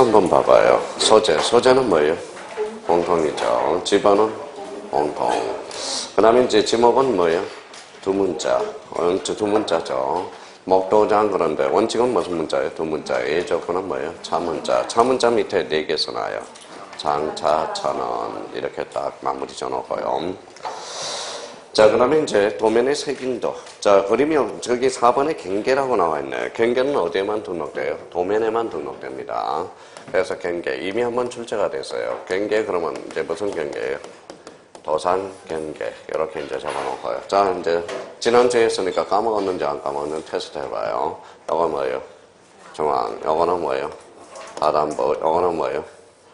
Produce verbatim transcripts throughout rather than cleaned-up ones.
한번 봐봐요. 소재. 소재는 뭐예요? 공통이죠. 집어는 공통. 그 다음에 이제 지목은 뭐예요? 두 문자. 어, 두 문자죠. 목도장 그런데 원칙은 무슨 문자예요? 두 문자예요. 조건은 뭐예요? 차문자. 차문자 밑에 네 개 써놔요. 장차, 천원 이렇게 딱 마무리 져놓고요. 자, 그 다음에 이제 도면의 색인도. 자, 그림이 저기 사 번에 경계라고 나와 있네요. 경계는 어디에만 등록돼요? 도면에만 등록됩니다. 그래서 경계. 이미 한번 출제가 됐어요. 경계 그러면 이제 무슨 경계예요? 도산 경계. 이렇게 이제 적어놓고요. 자, 이제 지난주에 했으니까 까먹었는지 안 까먹었는지 테스트 해봐요. 요거 뭐예요? 중앙. 요거는 뭐예요? 하단부. 요거는 뭐예요?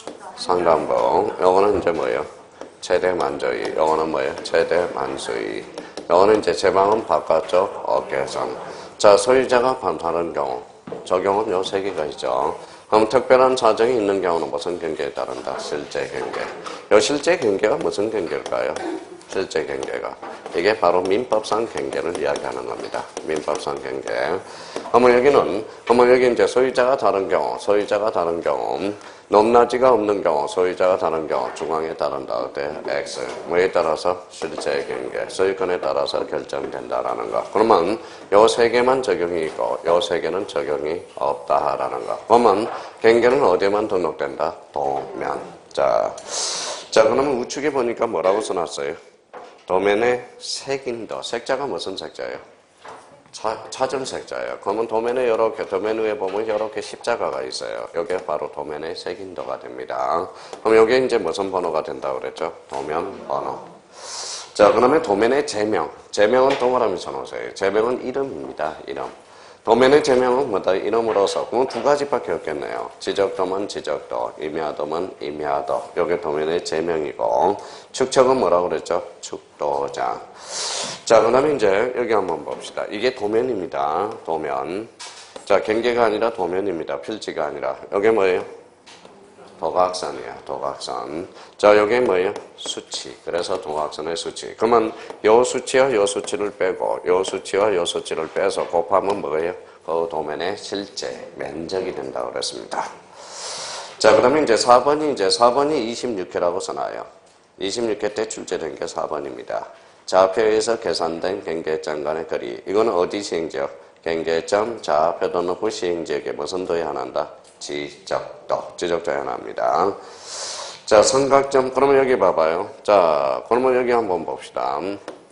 상단부. 요거는 이제 뭐예요? 최대 만저위. 요거는 뭐예요? 최대 만수위. 요거는 이제 제방은 바깥쪽 어깨선. 자, 소유자가 다른 경우. 적용은 요 세 개가 있죠. 그럼 특별한 사정이 있는 경우는 무슨 경계에 따른다? 실제 경계. 요 실제 경계가 무슨 경계일까요? 실제 경계가. 이게 바로 민법상 경계를 이야기하는 겁니다. 민법상 경계. 그러면 여기는, 그러면 여기 이제 소유자가 다른 경우, 소유자가 다른 경우, 높낮이가 없는 경우, 소유자가 다른 경우, 중앙에 따른다. 그때 X. 뭐에 따라서? 실제 경계. 소유권에 따라서 결정된다라는 거. 그러면 요 세 개만 적용이 있고, 요 세 개는 적용이 없다라는 거. 그러면 경계는 어디에만 등록된다? 도면. 자, 자, 그러면 우측에 보니까 뭐라고 써놨어요? 도면의 색인도. 색자가 무슨 색자예요? 차, 찾은 색자예요. 그러면 도면에 이렇게, 도면 위에 보면 이렇게 십자가가 있어요. 이게 바로 도면의 색인도가 됩니다. 그럼 이게 이제 무슨 번호가 된다고 그랬죠? 도면 번호. 자, 그러면 도면의 제명. 제명은 동그라미 쳐놓으세요. 제명은 이름입니다. 이름. 도면의 제명은 뭐다? 이름으로서. 그럼 두 가지밖에 없겠네요. 지적도면 지적도, 임야도면 임야도. 이게 도면의 제명이고, 축척은 뭐라고 그랬죠? 축도장. 자, 그 다음에 이제 여기 한번 봅시다. 이게 도면입니다. 도면. 자, 경계가 아니라 도면입니다. 필지가 아니라. 여기 뭐예요? 도각선이야. 도각선. 자, 여기 뭐예요? 수치. 그래서 도각선의 수치. 그러면 요 수치와 요 수치를 빼고 요 수치와 요 수치를 빼서 곱하면 뭐예요? 그 도면의 실제 면적이 된다고 그랬습니다. 자, 그러면 이제 사 번이 이제 사 번이 이십육 회라고 써놔요. 이십육 회 때 출제된 게 사 번입니다. 좌표에서 계산된 경계점 간의 거리. 이거는 어디 시행지역? 경계점 좌표 또는 부 시행지역에 무슨 도에 해당한다? 지적도. 지적도에 해당합니다. 자, 삼각점. 그러면 여기 봐봐요. 자, 그러면 여기 한번 봅시다.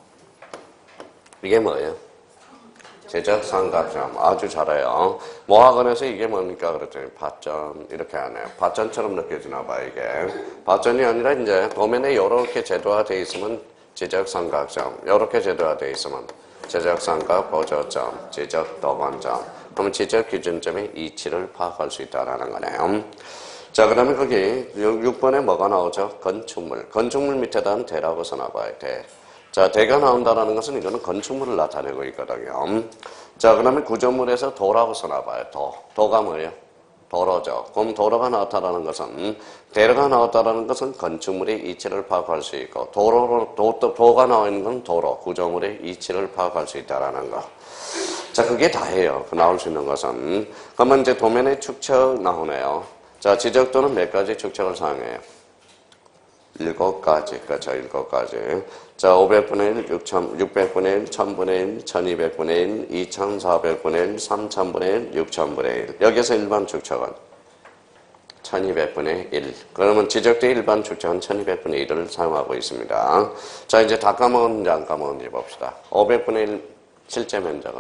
이게 뭐예요? 지적 삼각점. 아주 잘해요. 모학원에서 이게 뭡니까? 그랬더니 밭전. 이렇게 하네요. 밭전처럼 느껴지나 봐, 이게. 밭전이 아니라 이제 도면에 이렇게 제도화되어 있으면 지적삼각점. 이렇게 제도화되어 있으면 지적삼각 보조점, 지적도관점. 그러면 지적기준점의 이치를 파악할 수 있다는 거네요. 자, 그 다음에 거기 육 번에 뭐가 나오죠? 건축물. 건축물 밑에다 대라고 써놔봐요. 대. 자, 대가 나온다는 것은 이거는 건축물을 나타내고 있거든요. 자, 그 다음에 구조물에서 도라고 써놔봐요. 도. 도가 뭐예요? 도로죠. 그럼 도로가 나왔다는 것은, 대로가 나왔다는 것은 건축물의 이치를 파악할 수 있고, 도로로, 도, 도, 도가 나와 있는 건 도로, 구조물의 이치를 파악할 수 있다는 거. 자, 그게 다예요. 그 나올 수 있는 것은. 그러면 이제 도면의 축척 나오네요. 자, 지적도는 몇 가지 축척을 사용해요? 일곱 가지. 그렇죠. 일곱 가지. 자, 오백분의 일, 육천, 육백분의 일, 천분의 일, 천이백분의 일, 이천사백분의 일, 삼천분의 일, 육천분의 일. 여기서 일반 축척은 천이백분의 일. 그러면 지적대 일반 축척은 천이백분의 일을 사용하고 있습니다. 자, 이제 다 까먹었는지 안 까먹었는지 봅시다. 오백분의 일 실제 면적은?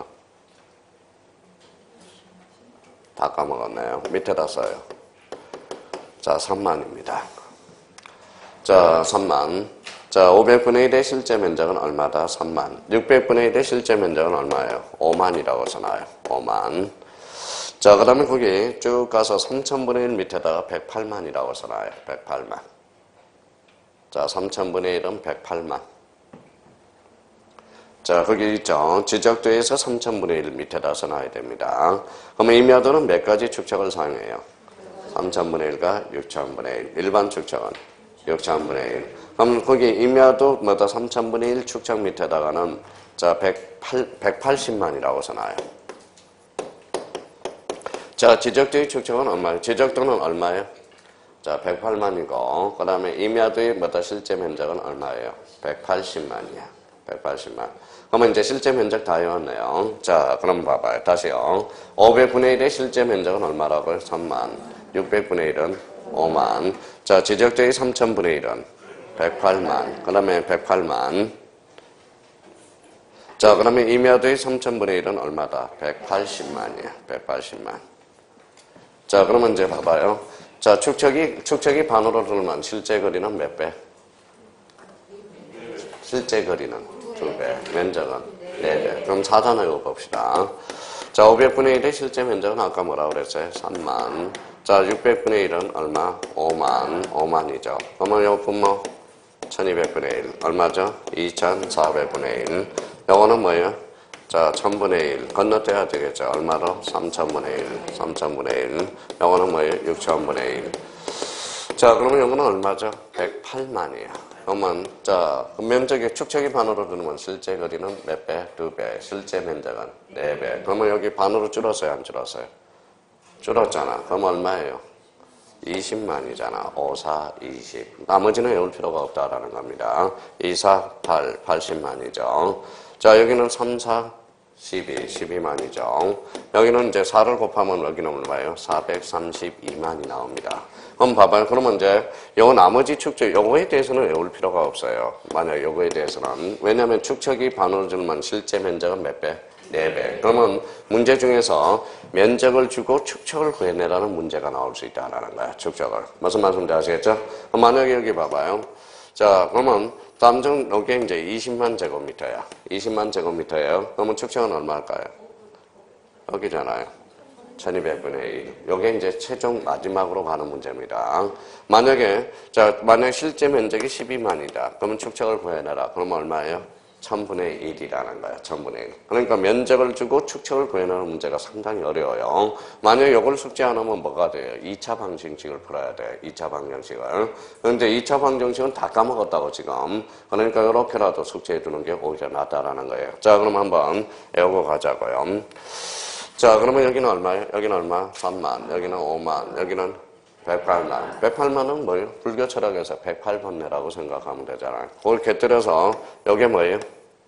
다 까먹었네요. 밑에다 써요. 자, 삼만입니다. 자, 삼만. 자, 오백분의 일의 실제 면적은 얼마다? 삼만. 육백분의 일의 실제 면적은 얼마예요? 오만이라고 써놔요. 오만. 자, 그 다음에 거기 쭉 가서 삼천분의 일 밑에다가 백팔만이라고 써놔요. 백팔만. 자, 삼천분의 일은 백팔만. 자, 거기 있죠. 지적도에서 삼천분의 일 밑에다 써놔야 됩니다. 그러면 임야도는 몇 가지 축척을 사용해요? 삼천분의 일과 육천분의 일. 일반 축척은 육천분의 일. 그럼 거기 임야도 뭐다? 삼천분의 일 축척 밑에다가는 자, 백팔, 백팔십만이라고 써놔요. 자, 지적도의 축적은 얼마예요? 지적도는 얼마예요? 자, 백팔만이고, 그 다음에 임야도의 뭐다 실제 면적은 얼마예요? 백팔십만이야. 백팔십만. 그러면 이제 실제 면적 다 외웠네요. 자, 그럼 봐봐요. 다시요. 오백분의 일의 실제 면적은 얼마라고요? 삼만. 육백분의 일은 오만. 자, 지적도의 삼천분의 일은 백팔만. 그 다음에 백팔만. 자, 그러면 임야도의 삼천분의 일은 얼마다? 백팔십만이야. 백팔십만. 자, 그러면 이제 봐봐요. 자, 축척이, 축척이 반으로 들면 실제 거리는 몇 배? 실제 거리는 두 배. 면적은 네 배. 그럼 사단을 읽어봅시다. 자, 오백분의 일의 실제 면적은 아까 뭐라고 그랬어요? 삼만. 자, 육백분의 일은 얼마? 오만. 오만이죠. 그러면 요 분모 천이백분의 일. 얼마죠? 이천사백분의 일. 요거는 뭐예요? 자, 천분의 일. 건너뛰어야 되겠죠. 얼마로? 삼천분의 일. 삼천분의 일. 요거는 뭐예요? 육천분의 일. 자, 그러면 요거는 얼마죠? 백팔만이에요. 그러면, 자, 그 면적의 축척이 반으로 들면 실제 거리는 몇 배? 두 배. 실제 면적은 네 배. 그러면 여기 반으로 줄었어요? 안 줄었어요? 줄었잖아. 그럼 얼마예요? 이십만이잖아. 오, 사, 이십. 나머지는 외울 필요가 없다라는 겁니다. 이, 사, 팔, 팔십만이죠. 자, 여기는 삼, 사, 십이, 십이만이죠. 여기는 이제 사를 곱하면 여기는 얼마예요? 사백삼십이만이 나옵니다. 그럼 봐봐요. 그러면 이제 요 나머지 축척, 요거에 대해서는 외울 필요가 없어요. 만약 요거에 대해서는. 왜냐하면 축척이 반으로 줄면 실제 면적은 몇 배? 네 배. 그러면 문제 중에서 면적을 주고 축척을 구해내라는 문제가 나올 수 있다는 거야. 축척을. 무슨 말씀인지 아시겠죠? 만약에 여기 봐봐요. 자, 그러면 다음 중 여기 이제 이십만 제곱미터야. 이십만 제곱미터예요. 그러면 축척은 얼마일까요? 여기잖아요. 천이백분의 일. 요게 이제 최종 마지막으로 가는 문제입니다. 만약에, 자, 만약 실제 면적이 십이만이다. 그러면 축척을 구해내라. 그러면 얼마예요? 천분의 일이라는 거야. 천분의 일. 그러니까 면적을 주고 축척을 구해내는 문제가 상당히 어려워요. 만약 이걸 숙제 안 하면 뭐가 돼요? 이 차 방정식을 풀어야 돼. 이 차 방정식을. 그런데 이 차 방정식은 다 까먹었다고 지금. 그러니까 이렇게라도 숙제해 두는 게 오히려 낫다라는 거예요. 자, 그럼 한번 외우고 가자고요. 자, 그러면 여기는 얼마예요? 여기는 얼마? 삼만. 여기는 오만. 여기는 백팔만. 백팔만은 뭐예요? 불교 철학에서 백팔 번뇌라고 생각하면 되잖아요. 그걸 곁들여서 여기 뭐예요?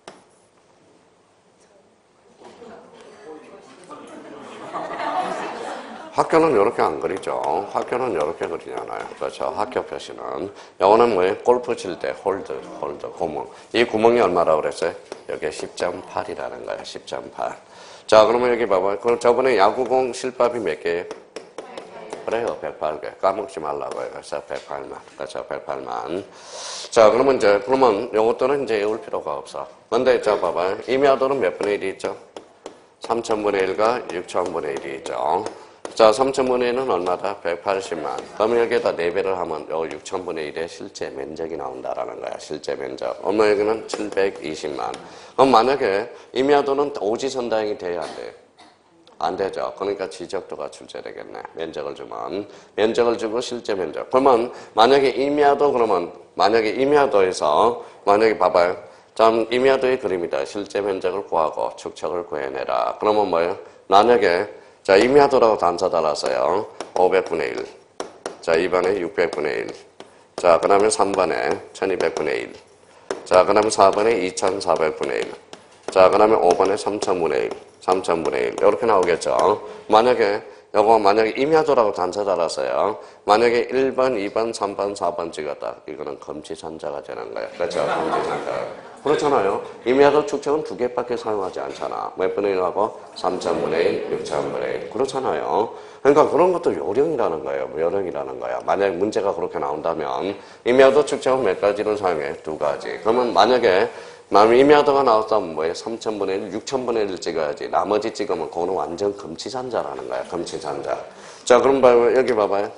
학교는 이렇게 안 그리죠. 학교는 이렇게 그리잖아요. 그렇죠. 학교 표시는. 요거는 뭐예요? 골프 칠 때 홀드, 홀드, 구멍. 이 구멍이 얼마라고 그랬어요? 여기 십 점 팔이라는 거예요. 십 점 팔. 자, 그러면 여기 봐봐요. 그럼 저번에 야구공 실밥이 몇 개예요? 그래요. 백팔 개. 까먹지 말라고요. 그래서 백팔만. 그렇죠. 백팔만. 자, 그러면 이제, 그러면 요것들은 이제 외울 필요가 없어. 근데 자, 봐봐요. 임야도는 몇 분의 일이 있죠? 삼천분의 일과 육천분의 일이 있죠. 자, 삼천분의 일은 얼마다? 백팔십만. 그러면 여기에다 네 배를 하면 요 육천분의 일의 실제 면적이 나온다라는 거야. 실제 면적. 엄마 여기는 칠백이십만. 그럼 만약에 임야도는 오지선다형이 돼야 안 돼요? 안 되죠. 그러니까 지적도가 출제되겠네. 면적을 주면. 면적을 주고 실제 면적. 그러면 만약에 임야도 그러면 만약에 임야도에서 만약에 봐봐요. 참 임야도의 그림이다. 실제 면적을 구하고 축척을 구해내라. 그러면 뭐예요? 만약에 자, 임야도라고 단서 달았어요. 오백분의 일. 자, 이 번에 육백분의 일. 자, 그 다음에 삼 번에 천이백분의 일. 자, 그 다음에 사 번에 이천사백분의 일. 자, 그 다음에 오 번에 삼천분의 일. 삼천분의 일. 이렇게 나오겠죠. 만약에, 요거 만약에 임야도라고 단서 달았어요. 만약에 일 번, 이 번, 삼 번, 사 번 찍었다. 이거는 검지선자가 되는 거예요. 그렇죠? 검지선자. 그렇잖아요. 임야도 축척은 두 개밖에 사용하지 않잖아. 몇 분의 일하고? 삼천분의 일, 육천분의 일. 그렇잖아요. 그러니까 그런 것도 요령이라는 거예요. 요령이라는 거야. 만약에 문제가 그렇게 나온다면 임야도 축척은 몇 가지를 사용해? 두 가지. 그러면 만약에 임야도가 나왔다면 뭐예요? 삼천분의 일, 육천분의 일을 찍어야지. 나머지 찍으면 그거는 완전 금치산자라는 거야. 금치산자. 자, 그럼 봐요. 여기 봐봐요.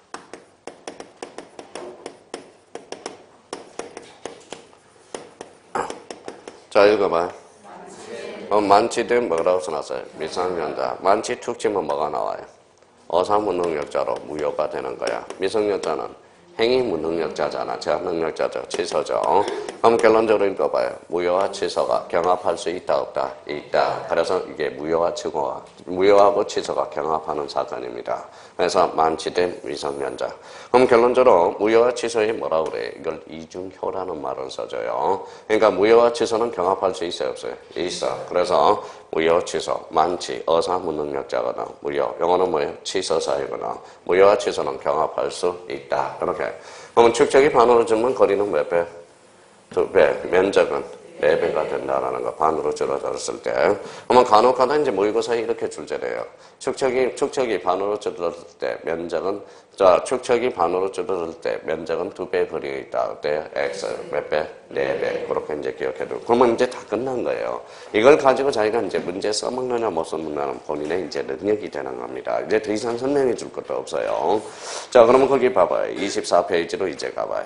자, 읽어봐. 어, 만치된 뭐라고 써놨어요? 미성년자. 만치 툭 치면 뭐가 나와요? 어사무능력자로 무효가 되는 거야. 미성년자는 행위 무능력자잖아. 제압 능력자죠. 취소죠. 그럼 결론적으로 읽어봐요. 무효와 취소가 경합할 수 있다 없다? 있다. 그래서 이게 무효와 취소가 무효하고 취소가 경합하는 사건입니다. 그래서 만취된 미성년자. 그럼 결론적으로 무효와 취소에 뭐라 그래? 이걸 이중효라는 말을 써줘요. 그러니까 무효와 취소는 경합할 수 있어요 없어요? 있어. 그래서 무효, 취소, 만취, 어사, 무능력자거나 무효. 영어는 뭐예요? 취소사이거나 무효와 취소는 경합할 수 있다. 이렇게. 그러면 축적이 반으로 줄면 거리는 몇 배? 두 배. 면적은 네 배가 된다라는 거. 반으로 줄어들었을 때. 그러면 간혹가다 이제 모의고사에 이렇게 출제돼요. 축척이, 축척이 반으로 줄어들 때 면적은, 자, 축척이 반으로 줄어들 때 면적은 두 배 거리에 있다. 그때 X 몇 배? 네 배. 그렇게 이제 기억해도. 그러면 이제 다 끝난 거예요. 이걸 가지고 자기가 이제 문제 써먹느냐 못 써먹느냐는 본인의 이제 능력이 되는 겁니다. 이제 더 이상 설명해 줄 것도 없어요. 자, 그러면 거기 봐봐요. 이십사 페이지로 이제 가봐요.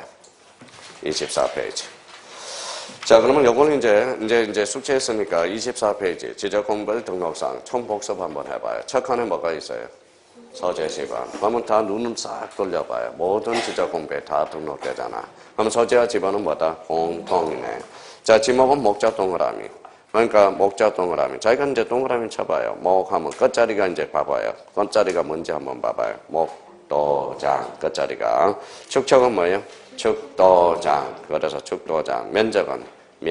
이십사 페이지. 자, 그러면 요거는 이제, 이제, 이제 숙제했으니까 이십사 페이지. 지적공부의 등록상 총복습 한번 해봐요. 첫 칸에 뭐가 있어요? 서재 지번. 그러면 다 눈을 싹 돌려봐요. 모든 지적공부에 다 등록되잖아. 그럼 서재와 지번은 뭐다? 공통이네. 자, 지목은 목자 동그라미. 그러니까 목자 동그라미. 자기가 이제 동그라미 쳐봐요. 목 하면 끝자리가 이제 봐봐요. 끝자리가 뭔지 한번 봐봐요. 목도장. 끝자리가. 축척은 뭐예요? 축도장. 그래서 축도장. 면적은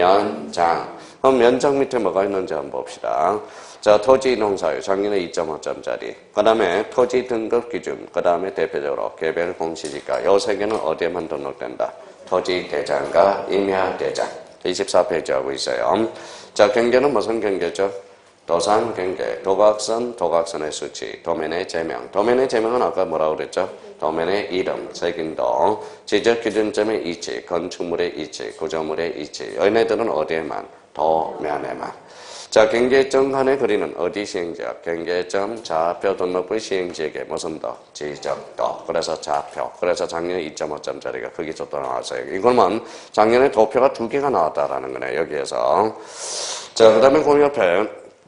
면장. 그럼 면적 밑에 뭐가 있는지 한번 봅시다. 자, 토지 농사유. 작년에 이 점 오 점짜리. 그 다음에 토지 등급 기준. 그 다음에 대표적으로 개별 공시지가. 요 세 개는 어디에만 등록된다? 토지 대장과 임야 대장. 이십사 페이지 하고 있어요. 자, 경계는 무슨 경계죠? 도산 경계, 도각선, 도각선의 수치, 도면의 제명. 도면의 제명은 아까 뭐라고 그랬죠? 도면의 이름, 색인도, 지적기준점의 위치, 건축물의 위치, 구조물의 위치. 얘네들은 어디에만? 도면에만. 자, 경계점 간의 거리는 어디 시행지역? 경계점 좌표 등록부 시행지역에 무슨 도? 지적도. 그래서 좌표. 그래서 작년에 이 점 오 점짜리가 거기서 또 나왔어요. 이걸만 작년에 도표가 두 개가 나왔다라는 거네, 여기에서. 자, 그 다음에 그 옆에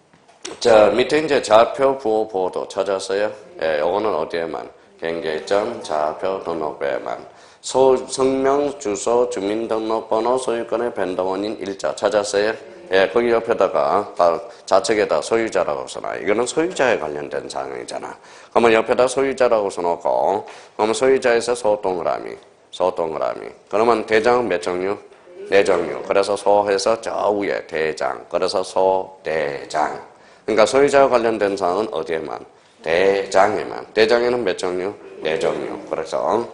자, 밑에 이제 좌표, 부호, 보도 찾았어요? 예, 요거는 어디에만? 경계점, 좌표, 등록부에만. 소, 성명, 주소, 주민등록번호, 소유권의 변동원인 일자 찾았어요? 예, 거기 옆에다가 좌측에다 소유자라고 써놔. 이거는 소유자에 관련된 사항이잖아. 그러면 옆에다 소유자라고 써놓고, 그러면 소유자에서 소동그라미, 소동그라미. 그러면 대장은 몇 종류? 네 종류. 그래서 소해서 저 위에 대장. 그래서 소대장. 그러니까 소유자와 관련된 사항은 어디에만? 대장에만. 대장에는 몇 종류? 네 종류. 그래서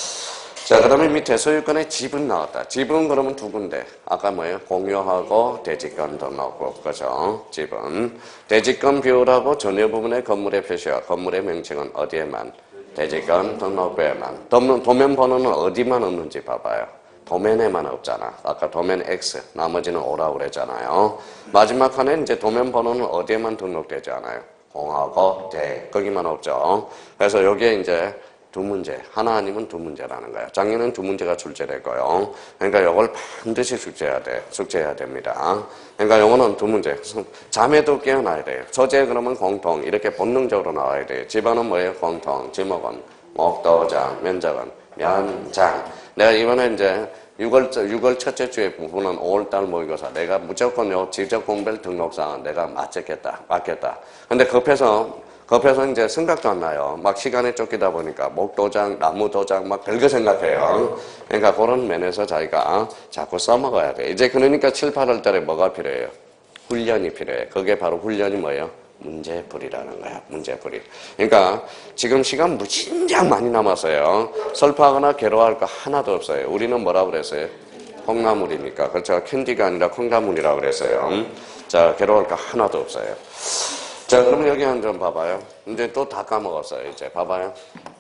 자, 그 다음에 밑에 소유권의 지분 나왔다. 지분 그러면 두 군데. 아까 뭐예요? 공유하고 대지권 등록부. 그죠? 지분. 대지권 비율하고 전유 부분의 건물의 표시와 건물의 명칭은 어디에만? 대지권 등록부에만. 도면, 도면 번호는 어디만 없는지 봐봐요. 도면에만 없잖아. 아까 도면 X, 나머지는 오라고 그랬잖아요. 마지막 칸에 이제 도면 번호는 어디에만 등록되지 않아요? 공하고 대. 거기만 없죠. 그래서 여기에 이제 두 문제, 하나 아니면 두 문제라는 거야. 작년엔 두 문제가 출제됐고요. 그러니까 이걸 반드시 숙제해야 돼. 숙제해야 됩니다. 그러니까 요거는 두 문제. 자매도 깨어나야 돼요. 서재 그러면 공통, 이렇게 본능적으로 나와야 돼요. 집안은 뭐예요? 공통, 지목은 목도장, 면적은 면장. 내가 이번에 이제 유월, 유월 첫째 주에 부분은 오월달 모의고사. 내가 무조건 요 지적공별 등록사항은 내가 맞겠다, 맞겠다. 근데 급해서 급해서 이제 생각도 안 나요. 막 시간에 쫓기다 보니까 목도장, 나무도장 막 별거 생각해요. 그러니까 그런 면에서 자기가 자꾸 써먹어야 돼. 이제 그러니까 칠, 팔월 달에 뭐가 필요해요? 훈련이 필요해. 그게 바로 훈련이 뭐예요? 문제풀이라는 거야. 문제풀이. 그러니까 지금 시간 무진장 많이 남았어요. 설파하거나 괴로워할 거 하나도 없어요. 우리는 뭐라고 그랬어요? 콩나물이니까. 그렇죠. 캔디가 아니라 콩나물이라고 그랬어요. 자, 괴로워할 거 하나도 없어요. 자, 그러면 여기 한 점 봐봐요. 이제 또 다 까먹었어요. 이제 봐봐요.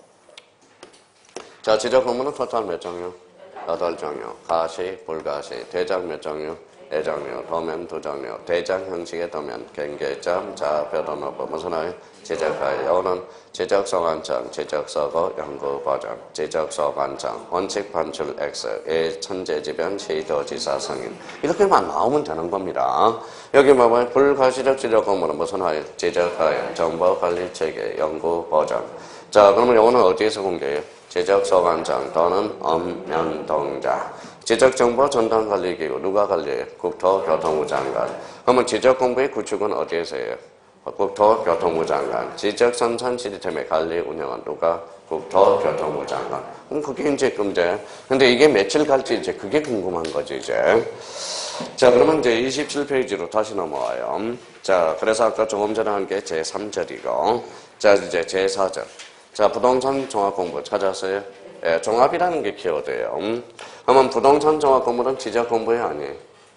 자, 지적 공부는 토탈 몇 종류? 여덟 종류. 가시, 불가시. 대장 몇 종류? 네 종류. 도면 두 종류. 대장 형식의 도면. 경계점, 좌표, 등록부. 무슨 말? 지적하여. 요거는 지적소관청, 지적서고, 연구보전, 지적소관청, 원칙 판출 X, 의 천재지변, 시도지사 승인. 이렇게만 나오면 되는 겁니다. 여기 봐봐요. 불가시적 지적 공부는 무슨 하여? 지적하여, 정보관리체계, 연구보전. 자, 그러면 요거는 어디에서 공개해요? 지적소관청 또는 읍면동자. 지적정보 전담관리기구 누가 관리해요? 국토교통부 장관. 그러면 지적공부의 구축은 어디에서 해요? 국토교통부 장관. 지적선천 시스템의 관리 운영은 누가? 국토교통부 장관. 그럼 그게 이제 문제. 근데 이게 며칠 갈지 이제 그게 궁금한 거지, 이제. 자, 그러면 이제 이십칠 페이지로 다시 넘어와요. 자, 그래서 아까 조금 전에 한 게 제삼 절이고. 자, 이제 제사 절. 자, 부동산 종합 공부 찾았어요? 예, 종합이라는 게 키워드예요. 음. 그러면 부동산 종합 공부는 지적 공부예요, 아니에요?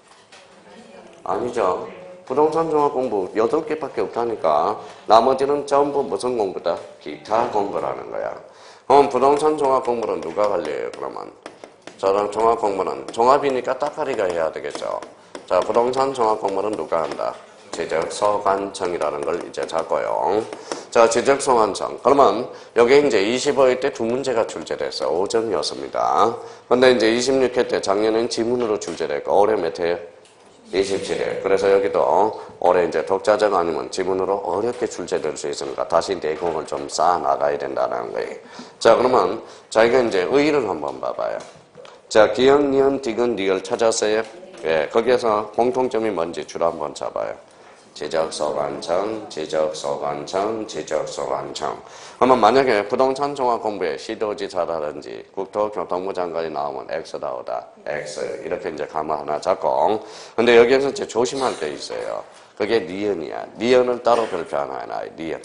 아니죠. 부동산 종합 공부 여덟 개밖에 없다니까. 나머지는 전부 무슨 공부다? 기타 공부라는 거야. 그럼 부동산 종합 공부는 누가 관리해요, 그러면? 저런 종합 공부는 종합이니까 따까리가 해야 되겠죠. 자, 부동산 종합 공부는 누가 한다? 지적소관청이라는 걸 이제 잡고요. 자, 지적소관청. 그러면 여기 이제 이십오 회 때 두 문제가 출제됐어요. 오 점이었습니다. 근데 이제 이십육 회 때 작년엔 지문으로 출제됐고 올해 몇 회예요? 이십칠 회. 그래서 여기도 올해 이제 독자적 아니면 지문으로 어렵게 출제될 수 있으니까 다시 내공을 좀 쌓아 나가야 된다는 거예요. 자, 그러면 자기가 이제 의의를 한번 봐봐요. 자, 기역, 니은, 디귿, 리을 찾았어요? 예, 거기에서 공통점이 뭔지 줄 한번 잡아요. 지적소관청, 지적소관청, 지적소관청. 그러면 만약에 부동산 종합 공부에 시도지사라든지 국토교통부 장관이 나오면 X 나오다. X. 이렇게 이제 가마 하나 잡고. 근데 여기에서 이제 조심할 게 있어요. 그게 니은이야. 니은을 따로 별표 하나 해놔요. 니은.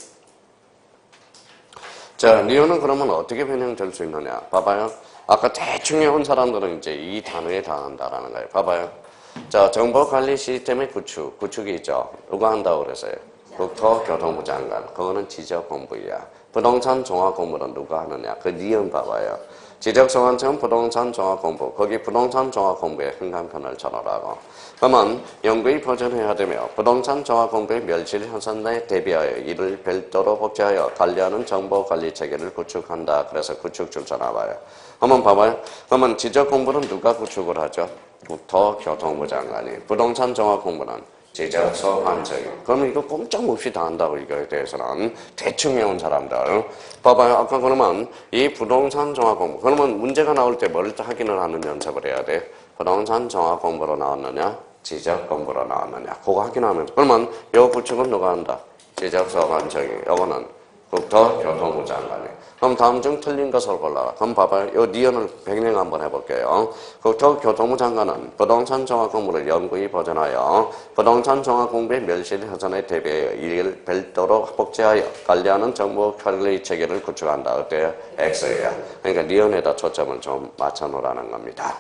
자, 니은은 그러면 어떻게 변형될 수 있느냐? 봐봐요. 아까 대충 해온 사람들은 이제 이 단어에 당한다라는 거예요. 봐봐요. 자, 정보관리 시스템의 구축, 구축이 있죠. 누가 한다고 그랬어요? 국토교통부 장관. 그거는 지적공부야. 부동산 종합공부는 누가 하느냐? 그 니은 봐봐요. 지적소관청 부동산 종합공부. 거기 부동산 종합공부에 흥간편을 쳐놓으라고. 그러면 연구의 보전해야 되며 부동산 종합공부의 멸실 현상에 대비하여 이를 별도로 복제하여 관리하는 정보관리체계를 구축한다. 그래서 구축 줄 써놔봐요. 한번 봐봐요. 그러면 지적공부는 누가 구축을 하죠? 국토교통부 장관이. 부동산 종합공부는 지적소관청이. 그러면 이거 꼼짝없이 다 한다고 이거에 대해서는 대충 해온 사람들. 봐봐요. 아까 그러면 이 부동산 종합공부. 그러면 문제가 나올 때 뭘 확인을 하는 연습을 해야 돼? 부동산 종합공부로 나왔느냐? 지적공부로 나왔느냐? 그거 확인하면서. 그러면 이 구축은 누가 한다? 지적소관청이. 요거는 국토교통부 장관이. 그럼 다음 중 틀린 것을 골라라. 그럼 봐봐요. 요 니은을 변형 한번 해볼게요. 국토교통부 장관은 부동산 종합공부를 연구히 보전하여 부동산 종합공부의 멸실 현상에 대비하여 이를 별도로 복제하여 관리하는 정보 관리 체계를 구축한다. 어때요? X예요. 그러니까 니은에다 초점을 좀 맞춰놓으라는 겁니다.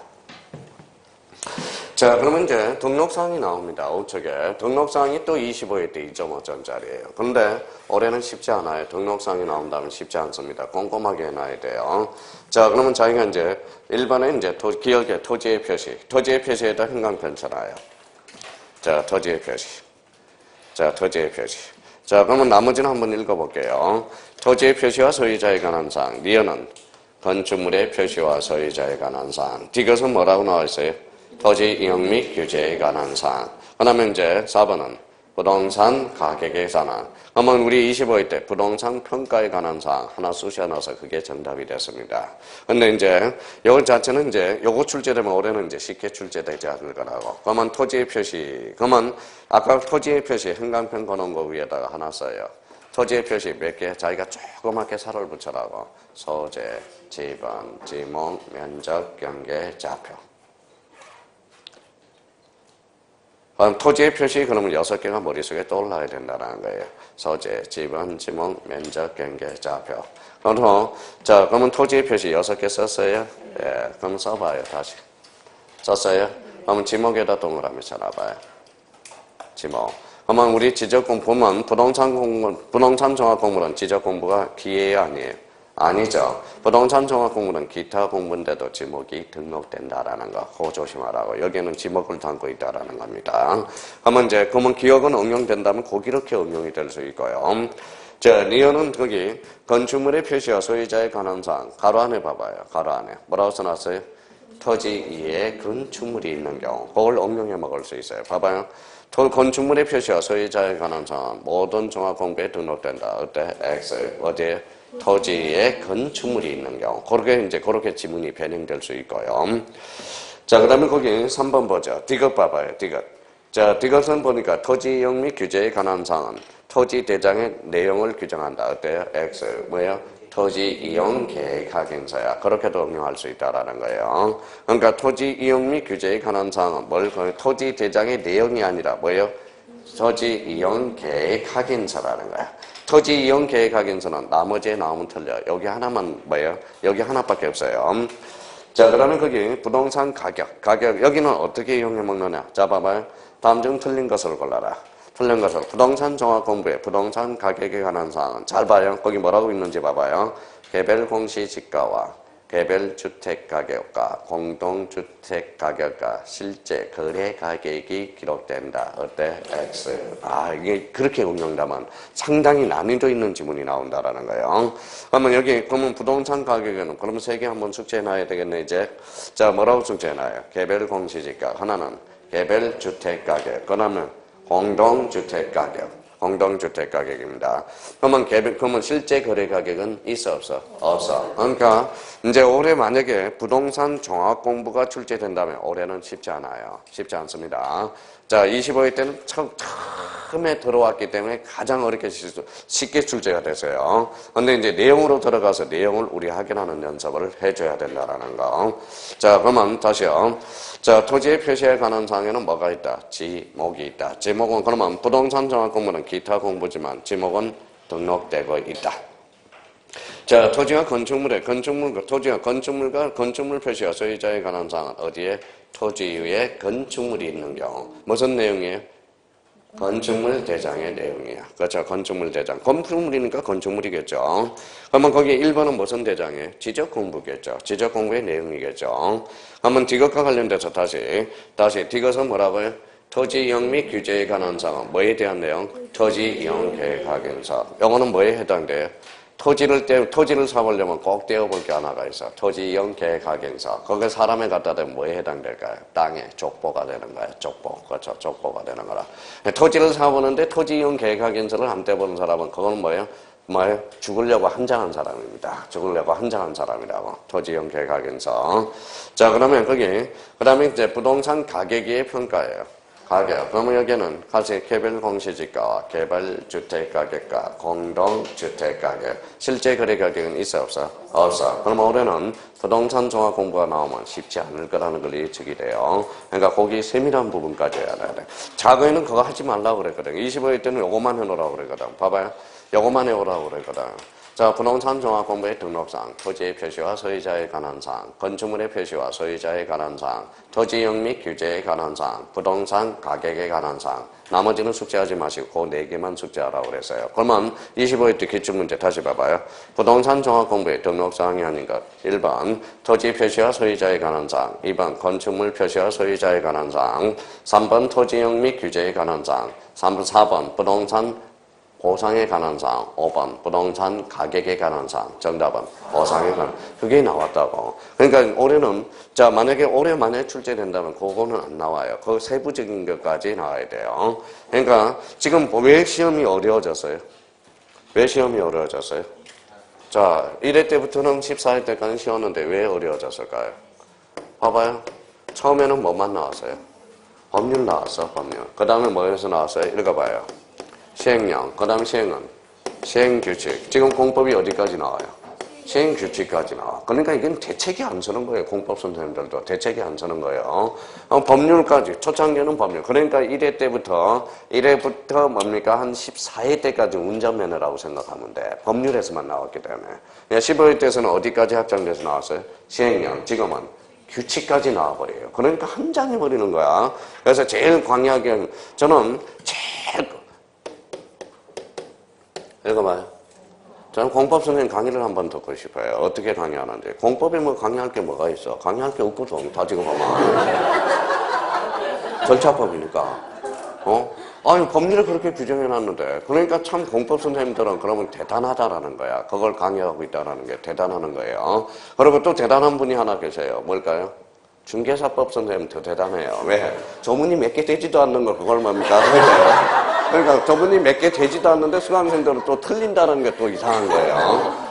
자, 그러면 이제 등록사항이 나옵니다. 우측에. 등록사항이 또 이십오 회 때 이 점 오 점짜리예요. 근데 올해는 쉽지 않아요. 등록사항이 나온다면 쉽지 않습니다. 꼼꼼하게 해놔야 돼요. 자, 그러면 자기가 이제 일반에 이제 토, 기억에 토지의 표시. 토지의 표시에다 흥강편 쳐놔요. 자, 토지의 표시. 자, 토지의 표시. 자, 그러면 나머지는 한번 읽어볼게요. 토지의 표시와 소유자에 관한 사항. 니은은 건축물의 표시와 소유자에 관한 사항. 디귿은 뭐라고 나와 있어요? 토지 이용 및 규제에 관한 사항. 그 다음에 이제 사 번은 부동산 가격에 관한. 그러면 우리 이십오 회 때 부동산 평가에 관한 사항 하나 쑤셔 넣어서 그게 정답이 됐습니다. 근데 이제 요거 자체는 이제 요거 출제되면 올해는 이제 쉽게 출제되지 않을 거라고. 그러면 토지의 표시. 그러면 아까 토지의 표시 흥강편 거놓은 거 위에다가 하나 써요. 토지의 표시 몇 개? 자기가 조그맣게 살을 붙여라고. 소재, 지번, 지목, 면적, 경계, 좌표. 토지의 표시 그러면 여섯 개가 머릿속에 떠올라야 된다는 거예요. 소재, 지번, 지목, 면적, 경계, 좌표. 그럼 자, 그러면 토지의 표시 여섯 개 썼어요? 예, 그럼 써봐요, 다시. 썼어요? 그러면 지목에다 동그라미 쳐놔봐요. 지목. 그러면 우리 지적공부 보면 부동산 공부, 부동산 종합공부는 지적공부가 기회예요, 아니에요? 아니죠. 부동산 종합공부는 기타 공부인데도 지목이 등록된다라는 거, 그거 조심하라고. 여기에는 지목을 담고 있다라는 겁니다. 그러면 이제, 그러면 기억은 응용된다면 꼭 이렇게 응용이 될 수 있고요. 자, 니은은 거기 건축물의 표시와 소유자에 관한 사항, 가로 안에 봐봐요. 가로 안에. 뭐라고 써놨어요? 토지 위에 건축물이 있는 경우, 그걸 응용해 먹을 수 있어요. 봐봐요. 건축물의 표시와 소유자에 관한 사항, 모든 종합공부에 등록된다. 어때? X. 어디에? 토지에 건축물이 있는 경우. 그렇게 이제 그렇게 지문이 변형될 수 있고요. 자, 그 다음에 거기 삼 번 보죠. 디귿 봐봐요, 디귿. 자, 디귿은 보니까 토지 이용 및 규제에 관한 사항은 토지 대장의 내용을 규정한다. 어때요? X. 뭐예요? 토지 이용 계획 확인서야. 그렇게도 응용할 수 있다라는 거예요. 그러니까 토지 이용 및 규제에 관한 사항은 뭘? 토지 대장의 내용이 아니라 뭐예요? 토지 이용 계획 확인서라는 거야. 토지 이용 계획 확인서는 나머지에 나오면 틀려. 여기 하나만 뭐예요? 여기 하나밖에 없어요. 자, 그러면 거기 부동산 가격. 가격, 여기는 어떻게 이용해 먹느냐? 자, 봐봐요. 다음 중 틀린 것을 골라라. 틀린 것을. 부동산 종합 공부에 부동산 가격에 관한 사항은 잘 봐요. 거기 뭐라고 있는지 봐봐요. 개별 공시지가와 개별 주택 가격과 공동주택 가격과 실제 거래 가격이 기록된다. 어때? X. 아, 이게 그렇게 응용되면 상당히 난이도 있는 지문이 나온다라는 거예요. 그러면 여기, 그러면 부동산 가격에는, 그러면 세 개 한번 숙제해놔야 되겠네, 이제. 자, 뭐라고 숙제해놔요? 개별 공시지가. 하나는 개별 주택 가격. 그러면 공동주택 가격. 공동주택 가격입니다. 그러면 개별, 그러면 실제 거래 가격은 있어, 없어? 없어. 그러니까, 이제 올해 만약에 부동산 종합 공부가 출제된다면 올해는 쉽지 않아요. 쉽지 않습니다. 자, 이십오 회 때는 처음, 처음에 들어왔기 때문에 가장 어렵게 쉽게 출제가 됐어요. 근데 이제 내용으로 들어가서 내용을 우리 확인하는 연습을 해줘야 된다라는 거. 자, 그러면 다시요. 자, 토지의 표시에 관한 사항에는 뭐가 있다? 지목이 있다. 지목은 그러면 부동산 종합 공부는 기타 공부지만 지목은 등록되고 있다. 자, 토지와 건축물에 건축물 토지와 건축물과 건축물 표시와 소유자에 관한 사항은 어디에? 토지 위에 건축물이 있는 경우. 무슨 내용이에요? 건축물 대장의 내용이야. 그렇죠. 건축물 대장. 건축물이니까 건축물이겠죠. 그러면 거기 일 번은 무슨 대장이에요? 지적 공부겠죠. 지적 공부의 내용이겠죠. 그러면 디귿과 관련돼서 다시, 다시 디귿은 뭐라고요? 토지 이용 및 규제에 관한 사항은 뭐에 대한 내용? 토지 이용 계획 확인서. 요거는 뭐에 해당돼요? 토지를 떼, 토지를 사보려면 꼭 떼어볼 게 하나가 있어. 토지 이용 계획 확인서. 거기에 사람에 갖다 대면 뭐에 해당될까요? 땅에 족보가 되는 거야. 족보. 그렇죠. 족보가 되는 거라. 토지를 사보는데 토지 이용 계획 확인서를 안 떼보는 사람은 그건 뭐예요? 뭐예요? 죽으려고 한장한 사람입니다. 죽으려고 한장한 사람이라고. 토지 이용 계획 확인서. 자, 그러면 거기, 그 다음에 이제 부동산 가격의 평가예요. 가격. 그러면 여기는 같이 개별 공시지가와 개별 주택 가격과 공동주택 가격. 실제 거래 가격은 있어, 없어? 없어. 그럼 올해는 부동산 종합 공부가 나오면 쉽지 않을 거라는 걸 예측이 돼요. 그러니까 거기 세밀한 부분까지 해야 돼. 작은에는 그거 하지 말라고 그랬거든. 이십오 회 때는 요거만 해놓으라고 그랬거든. 봐봐요. 요거만 해오라고 그랬거든. 자, 부동산 종합 공부의 등록사항, 토지의 표시와 소유자에 관한 사항, 건축물의 표시와 소유자에 관한 사항, 토지 이용 및 규제에 관한 사항, 부동산 가격에 관한 사항. 나머지는 숙제하지 마시고 그 네 개만 숙제하라고 그랬어요. 그러면 이십오 회 때 기출문제 다시 봐봐요. 부동산 종합 공부의 등록사항이 아닌 것. 일 번 토지 표시와 소유자에 관한 사항, 이 번 건축물 표시와 소유자에 관한 사항, 삼 번 토지 이용 및 규제에 관한 사항, 삼 번, 사 번 부동산 보상에 관한 사항, 오 번 부동산 가격에 관한 사항, 정답은 보상에 관한 그게 나왔다고. 그러니까 올해는 자 만약에 올해 만에 출제된다면 그거는 안 나와요. 그 세부적인 것까지 나와야 돼요. 그러니까 지금 왜 시험이 어려워졌어요? 왜 시험이 어려워졌어요? 자 일 회 때부터는 십사 회 때까지 쉬웠는데 왜 어려워졌을까요? 봐봐요. 처음에는 뭐만 나왔어요? 법률 나왔어, 법률. 그 다음에 뭐에서 나왔어요? 읽어봐요. 시행령, 그 다음 시행은 시행규칙. 지금 공법이 어디까지 나와요? 시행규칙까지 나와. 그러니까 이건 대책이 안 서는 거예요. 공법 선생님들도 대책이 안 서는 거예요. 어, 법률까지, 초창기에는 법률. 그러니까 일 회 때부터, 일 회부터 뭡니까? 한 십사 회 때까지 운전면허라고 생각하면 돼. 법률에서만 나왔기 때문에. 십오 회 때에서는 어디까지 확장돼서 나왔어요? 시행령. 지금은 규칙까지 나와버려요. 그러니까 한 장이 버리는 거야. 그래서 제일 광약한, 저는 제일 읽어봐요. 저는 공법 선생님 강의를 한번 듣고 싶어요. 어떻게 강의하는데. 공법에 뭐 강의할 게 뭐가 있어? 강의할 게 없거든. 다 지금 보면. 절차법이니까. 어? 아니, 법률을 그렇게 규정해놨는데. 그러니까 참 공법 선생님들은 그러면 대단하다라는 거야. 그걸 강의하고 있다는 게 대단하는 거예요. 그리고 또 대단한 분이 하나 계세요. 뭘까요? 중개사법 선생님 더 대단해요. 왜? 조문이 몇 개 되지도 않는 걸 그걸 뭡니까? 그러니까 저분이 몇 개 되지도 않는데 수강생들은 또 틀린다는 게 또 이상한 거예요.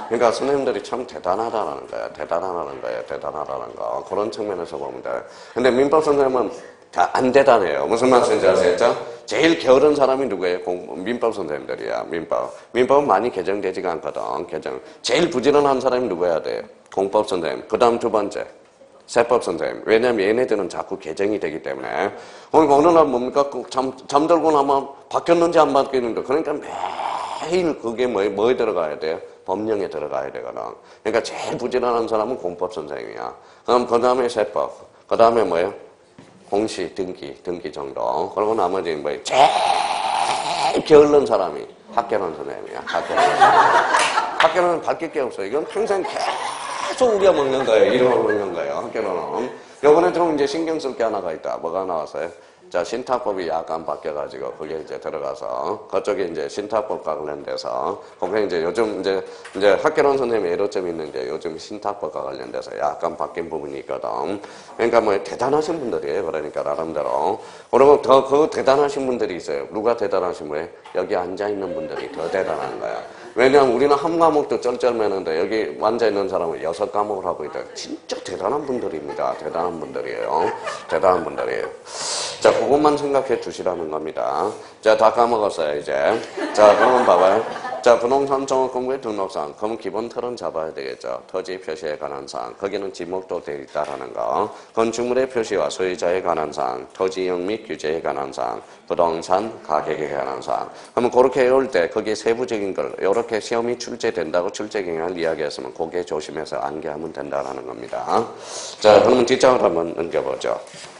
그러니까 선생님들이 참 대단하다는 거야. 대단하다는 거야. 대단하다는 거. 그런 측면에서 보면 돼. 근데 민법 선생님은 다 안 대단해요. 무슨 말씀인지 아시겠죠? 제일 게으른 사람이 누구예요? 공, 민법 선생님들이야. 민법. 민법은 많이 개정되지가 않거든. 개정. 제일 부지런한 사람이 누구야 돼요? 공법 선생님. 그 다음 두 번째. 세법 선생님. 왜냐면 얘네들은 자꾸 개정이 되기 때문에. 오늘 어느 날 뭡니까? 잠, 잠들고 나면 바뀌었는지 안 바뀌었는지. 그러니까 매일 그게 뭐에, 뭐에 들어가야 돼요? 법령에 들어가야 되거든. 그러니까 제일 부지런한 사람은 공법 선생님이야. 그럼 그 다음에 세법. 그 다음에 뭐예요? 공시, 등기, 등기 정도. 그리고 나머지 뭐예요? 제일 게으른 사람이 학개론 선생님이야. 학개론 선생님. 학개론은 바뀔 게 없어. 이건 평생 계속 우리가 먹는 거예요. 이름을 먹는 거예요. 학개론은. 요번에 좀 이제 신경 쓸 게 하나가 있다. 뭐가 나왔어요? 자, 신탁법이 약간 바뀌어가지고, 그게 이제 들어가서, 그쪽에 이제 신탁법과 관련돼서, 거기에 이제 요즘 이제, 이제 학개론 선생님의 애로점이 있는데, 요즘 신탁법과 관련돼서 약간 바뀐 부분이 있거든. 그러니까 뭐 대단하신 분들이에요. 그러니까, 나름대로. 그리고 더, 그 대단하신 분들이 있어요. 누가 대단하신 거예요? 여기 앉아있는 분들이 더 대단한 거야. 왜냐하면 우리는 한 과목도 쩔쩔매는데 여기 앉아있는 사람은 여섯 과목을 하고 있다. 진짜 대단한 분들입니다. 대단한 분들이에요. 대단한 분들이에요. 자, 그것만 생각해 주시라는 겁니다. 자, 다 까먹었어요, 이제. 자, 그러면 봐봐요. 자, 부동산 정확공부의 등록상. 그러면 기본 틀은 잡아야 되겠죠. 토지 표시에 관한 사항. 거기는 지목도 되어 있다라는 거. 건축물의 표시와 소유자에 관한 사항. 토지용 및 규제에 관한 사항. 부동산 가격에 관한 사항. 그러면 그렇게 외울 때 거기에 세부적인 걸 이렇게 시험이 출제된다고 출제 경향을 이야기했으면 그게 조심해서 암기하면 된다라는 겁니다. 자, 그러면 뒷장을 한번 넘겨보죠.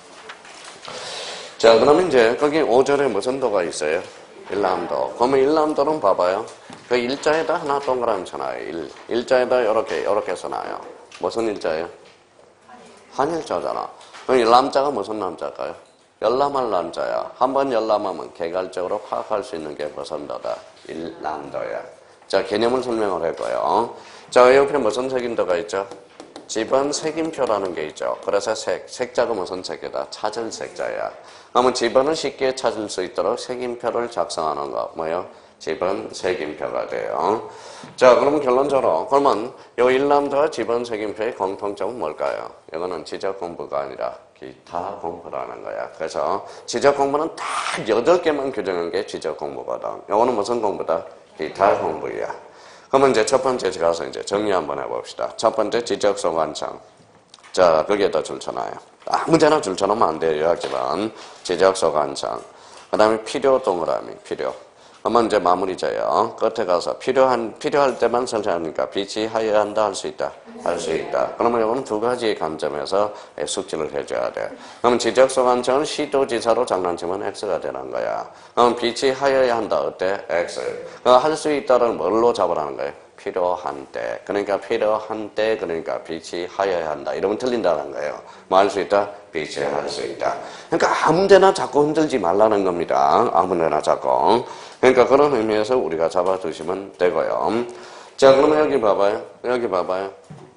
자, 그러면 이제 거기 오 절에 무슨 도가 있어요? 일람도. 그러면 일람도는 봐봐요. 그 일자에다 하나 동그라미 쳐놔요. 일. 일자에다 이렇게, 이렇게 써놔요. 무슨 일자예요? 한일자잖아. 그럼 일람자가 무슨 남자일까요? 열람할 남자야. 한번 열람하면 개괄적으로 파악할 수 있는 게 무슨 도다? 일람도야. 자, 개념을 설명을 했고요. 자, 옆에 무슨 색인도가 있죠? 집은 색임표라는 게 있죠. 그래서 색, 색자가 무슨 색이다? 찾을 색자야. 그러면 집은을 쉽게 찾을 수 있도록 색임표를 작성하는 거. 뭐요? 집은 색임표가 돼요. 자, 그러면 결론적으로, 그러면 이 일람도와 집은 색임표의 공통점은 뭘까요? 이거는 지적 공부가 아니라 기타 공부라는 거야. 그래서 지적 공부는 딱 여덟 개만 규정한 게 지적 공부거든. 이거는 무슨 공부다? 기타 공부야. 그러면 이제 첫 번째 가서 이제 정리 한번 해봅시다. 첫 번째 지적소관청. 자, 거기에다 줄 쳐놔요. 아무데나 줄 쳐놓으면 안 돼요. 요약집은. 지적소관청. 그 다음에 필요 동그라미, 필요. 그러면 이제 마무리져요. 끝에 가서 필요한, 필요할 때만 설치하니까 비치하여야 한다, 할 수 있다. 할 수 있다. 그러면 이거는 두 가지의 관점에서 숙지를 해줘야 돼. 그러면 지적소관청은 시도지사로 장난치면 X가 되는 거야. 그럼 비치하여야 한다. 어때? X. 할 수 있다를 뭘로 잡으라는 거예요? 필요한 때. 그러니까 필요한 때, 그러니까 비치하여야 한다. 이러면 틀린다는 거예요. 뭐 할 수 있다? 비치할 수 있다. 그러니까 아무데나 자꾸 흔들지 말라는 겁니다. 아무데나 자꾸. 그러니까 그런 의미에서 우리가 잡아두시면 되고요. 자, 그러면 여기 봐봐요. 여기 봐봐요.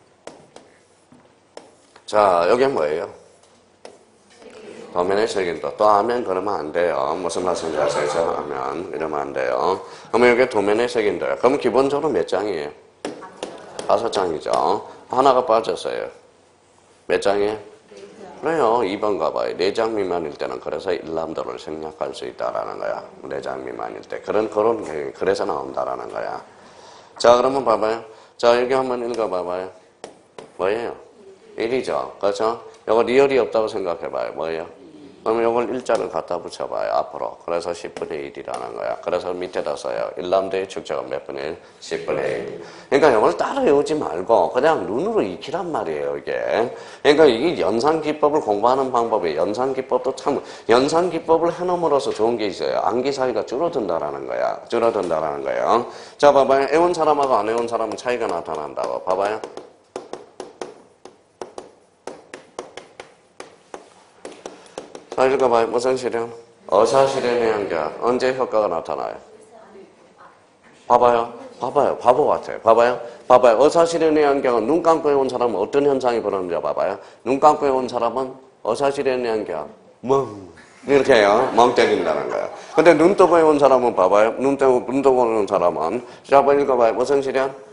자, 여기 뭐예요? 도면의 색인도. 또 하면 그러면 안 돼요. 무슨 말씀인지 아시죠? 하면 이러면 안 돼요. 그러면 여기 도면의 색인도요. 그럼 기본적으로 몇 장이에요? 다섯 장이죠. 하나가 빠졌어요. 몇 장이에요? 그래요. 이 번 가봐요. 네 장 미만일 때는 그래서 일람도를 생략할 수 있다라는 거야. 네 장 미만일 때. 그런, 그런, 그래서 나온다라는 거야. 자, 그러면 봐봐요. 자, 여기 한번 읽어봐봐요. 뭐예요? 일이죠. 그렇죠? 이거 리얼이 없다고 생각해봐요. 뭐예요? 그러면 이걸 일자를 갖다 붙여봐요. 앞으로. 그래서 십분의 일이라는 거야. 그래서 밑에다 써요. 일람도의 축적은 몇 분의 일? 십분의 일. 그러니까 이걸 따로 외우지 말고 그냥 눈으로 익히란 말이에요. 이게. 그러니까 이게 연산기법을 공부하는 방법이 연산기법도 참 연산기법을 해놓음으로써 좋은 게 있어요. 암기 사이가 줄어든다라는 거야. 줄어든다라는 거예요. 자, 봐봐요. 외운 사람하고 안 외운 사람은 차이가 나타난다고. 봐봐요. 자, 읽어봐요. 무슨 실현? 어사실현의 한계가 언제 효과가 나타나요? 봐봐요. 봐봐요. 바보 같아요. 봐봐요. 봐봐요. 어사실현의 한계가 눈 감고 해온 사람은 어떤 현상이 벌어지는지 봐봐요. 눈 감고 해온 사람은 어사실현의 한계가 멍. 이렇게 해요. 멍 때린다는 거예요. 근데 눈 뜨고 해온 사람은 봐봐요. 눈 뜨고, 눈 뜨고 해온 사람은. 자, 한번 읽어봐요. 무슨 실현?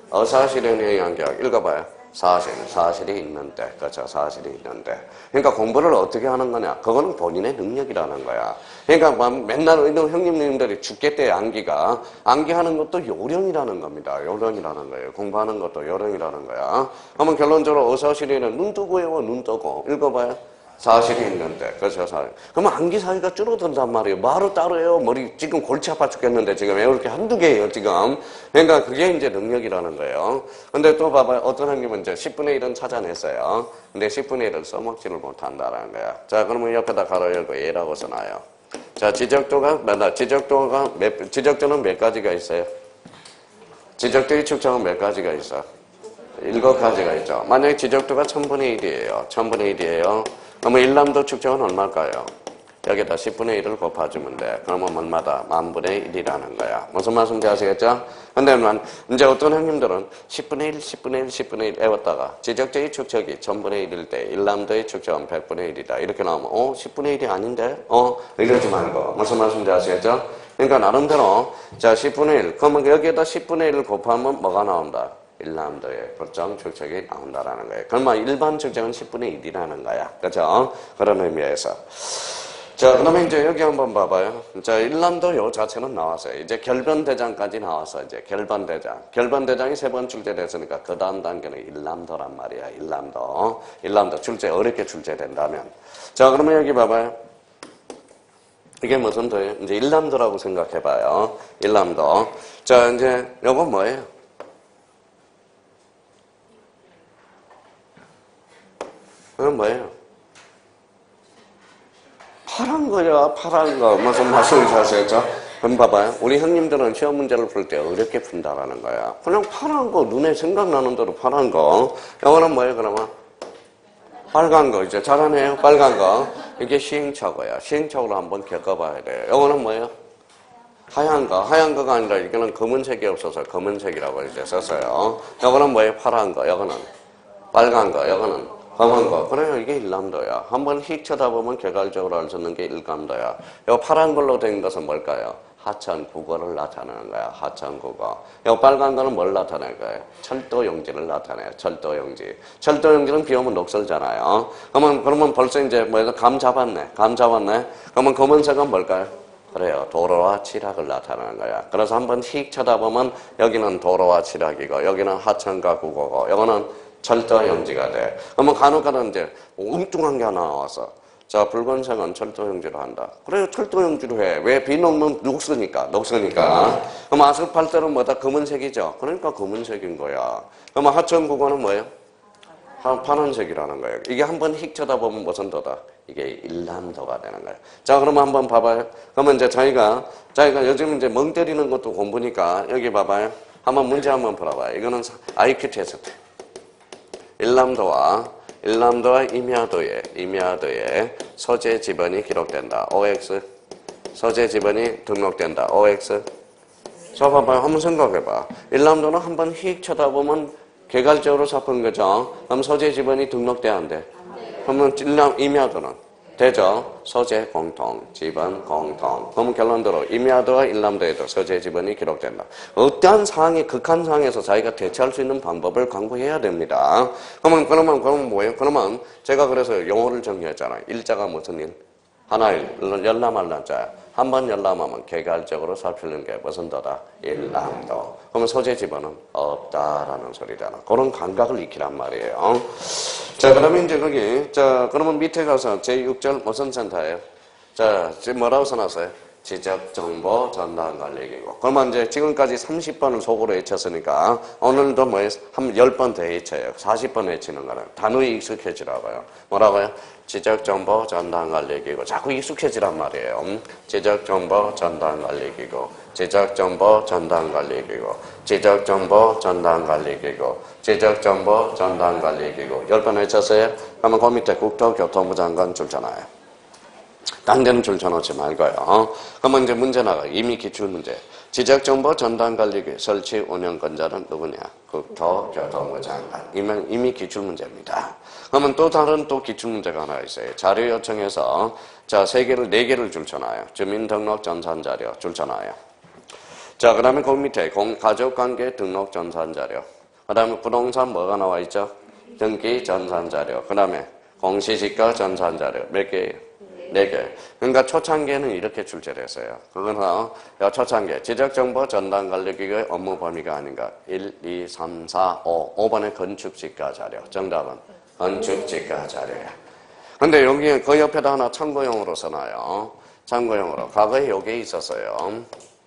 어사실행위 환경 읽어봐요. 사실, 사실이 있는데, 그렇죠. 사실이 있는데. 그러니까 공부를 어떻게 하는 거냐? 그거는 본인의 능력이라는 거야. 그러니까 맨날 형님님들이 죽겠대, 암기가. 암기하는 것도 요령이라는 겁니다. 요령이라는 거예요. 공부하는 것도 요령이라는 거야. 그러면 결론적으로 어사실에는 눈 뜨고 외워, 눈 뜨고. 읽어봐요. 사실이 있는데, 그렇죠, 사실. 그러면 암기 사이가 줄어든단 말이에요. 말을 따로 해요. 머리 지금 골치 아파 죽겠는데 지금 외울 게 한두 개예요, 지금. 그러니까 그게 이제 능력이라는 거예요. 근데 또 봐봐요. 어떤 학님은 이제 십분의 일은 찾아냈어요. 근데 십분의 일을 써먹지를 못한다라는 거야. 자, 그러면 옆에다 가로 열고 예라고 써놔요. 자, 지적도가, 맞다. 지적도가, 몇, 지적도는 몇 가지가 있어요? 지적도의 축적은 몇 가지가 있어? 일곱 가지가 있죠. 만약에 지적도가 천분의 일이에요. 천분의 일이에요. 그러면 일남도 축적은 얼마일까요? 여기다 십분의 일을 곱해주면 돼. 그러면 얼마다? 만분의 일이라는 거야. 무슨 말씀인지 아시겠죠? 근데 이제 어떤 형님들은 십분의 일, 십분의 일, 십분의 일 외웠다가 지적도의 축적이 천분의 일일 때 일남도의 축적은 백분의 일이다. 이렇게 나오면 어? 십분의 일이 아닌데? 어? 이러지 말고. 무슨 말씀인지 아시겠죠? 그러니까 나름대로 자 십분의 일. 그러면 여기에다 십분의 일을 곱하면 뭐가 나온다? 일남도의 법정 축적이 나온다라는 거예요. 그러면 일반 축적은 십분의 일이라는 거야. 그죠? 그런 의미에서. 자, 그러면 이제 여기 한번 봐봐요. 자, 일남도 요 자체는 나왔어요. 이제 결변대장까지 나왔어. 이제 결변대장. 결변대장이 세 번 출제됐으니까 그 다음 단계는 일남도란 말이야. 일남도. 일남도 출제, 어렵게 출제된다면. 자, 그러면 여기 봐봐요. 이게 무슨 도예요? 이제 일남도라고 생각해봐요. 일남도. 자, 이제 요건 뭐예요? 그건 뭐예요? 파란 거야, 파란 거. 무슨 말씀인지 아시겠죠? 그럼 봐봐요. 우리 형님들은 시험 문제를 풀 때 어렵게 푼다라는 거야. 그냥 파란 거, 눈에 생각나는 대로 파란 거. 이거는 뭐예요, 그러면? 빨간 거. 이제 잘하네요, 빨간 거. 이게 시행착오야. 시행착오로 한번 겪어봐야 돼요. 이거는 뭐예요? 하얀 거. 하얀 거가 아니라 이거는 검은색이 없어서 검은색이라고 이제 썼어요. 이거는 뭐예요? 파란 거. 이거는 빨간 거. 이거는 검은 거. 그래요. 이게 일남도야. 한번 휙 쳐다보면 결과적으로 알 수 있는 게 일감도야. 이 파란 걸로 된 것은 뭘까요? 하천 국어를 나타내는 거야. 하천 국어. 이 빨간 거는 뭘 나타낼 거예요? 철도 용지를 나타내요. 철도 용지. 철도 용지는 비 오면 녹슬잖아요. 그러면, 그러면 벌써 이제 뭐야? 감 잡았네. 감 잡았네. 그러면 검은색은 뭘까요? 그래요. 도로와 칠학을 나타내는 거야. 그래서 한번 휙 쳐다보면 여기는 도로와 칠학이고 여기는 하천과 국어고 여기는 철도 용지가 돼. 그러면 간혹가다 이제 엉뚱한 게 하나 나왔어. 자, 붉은색은 철도 용지로 한다. 그래요, 철도 용지로 해. 왜? 비 녹으면 녹으니까, 녹으니까. 그럼 아스팔트는 뭐다? 검은색이죠. 그러니까 검은색인 거야. 그러면 하천 국어는 뭐예요? 파란색이라는 거예요. 이게 한번 휙 쳐다보면 무슨 도다? 이게 일남도가 되는 거예요. 자, 그러면 한번 봐봐요. 그러면 이제 자기가, 자기가 요즘 이제 멍 때리는 것도 공부니까 여기 봐봐요. 한번 문제 한번 풀어봐요. 이거는 아이큐 테스트. 일남도와 일남도와 임야도에 임야도에 서재 지번이 기록된다. 오엑스 서재 지번이 등록된다. 오엑스. 자, 봐봐요. 한번 생각해봐. 일남도는 한번 휙 쳐다보면 개괄적으로 잡은 거죠. 그럼 서재 지번이 등록돼야 안 돼? 그러면 일남 임야도는 되죠. 서재 공통, 지번 공통. 그러면 결론대로 임야도와 일남도에도 서재 지번이 기록된다. 어떠한 상황이 극한 상황에서 자기가 대처할 수 있는 방법을 강구해야 됩니다. 그러면 그러면 그러면 뭐예요? 그러면 제가 그래서 용어를 정리했잖아요. 일자가 무슨 일? 하나일 열람할 자야. 한 번 열람하면 개괄적으로 살피는 게 무슨 도다? 일남도. 그러면 서재 지번은 없다라는 소리잖아. 그런 감각을 익히란 말이에요. 자, 그러면 이제 거기, 자, 그러면 밑에 가서 제육 절 무슨 센터예요? 자, 지금 뭐라고 써놨어요? 지적 정보 전달 관리기고. 그러면 이제 지금까지 삼십 번을 속으로 외쳤으니까 오늘도 뭐 한 열 번 더 외쳐요. 사십 번 외치는 거는 단어에 익숙해지라고요. 뭐라고요? 지적 정보 전달 관리기고. 자꾸 익숙해지란 말이에요. 지적 정보 전달 관리기고. 지적 정보 전달 관리기고. 지적 정보 전달 관리기고. 지적 정보 전달 관리기고. 열 번 외쳤어요? 그러면 그 밑에 국토교통부 장관 줄잖아요. 딴 데는 줄쳐놓지 말고요. 그러면 이제 문제 나가. 이미 기출문제. 지적정보 전담관리기 설치 운영권자는 누구냐? 국토교통부 장관. 이미, 이미 기출문제입니다. 그러면 또 다른 또 기출문제가 하나 있어요. 자료 요청해서 자, 세 개를, 네 개를 줄쳐놔요. 주민등록 전산자료 줄쳐놔요. 자, 그 다음에 그 밑에 공, 가족관계 등록 전산자료. 그 다음에 부동산 뭐가 나와 있죠? 등기 전산자료. 그 다음에 공시지가 전산자료. 몇 개예요? 네 개. 그러니까 초창기에는 이렇게 출제를 했어요. 그건 어, 초창기 지적정보 전담관리기구의 업무 범위가 아닌가. 일, 이, 삼, 사, 오. 오 번에 건축지가 자료. 정답은 건축지가 자료야. 근데 여기 그 옆에다 하나 참고용으로 써놔요. 참고용으로. 과거에 요게 있었어요.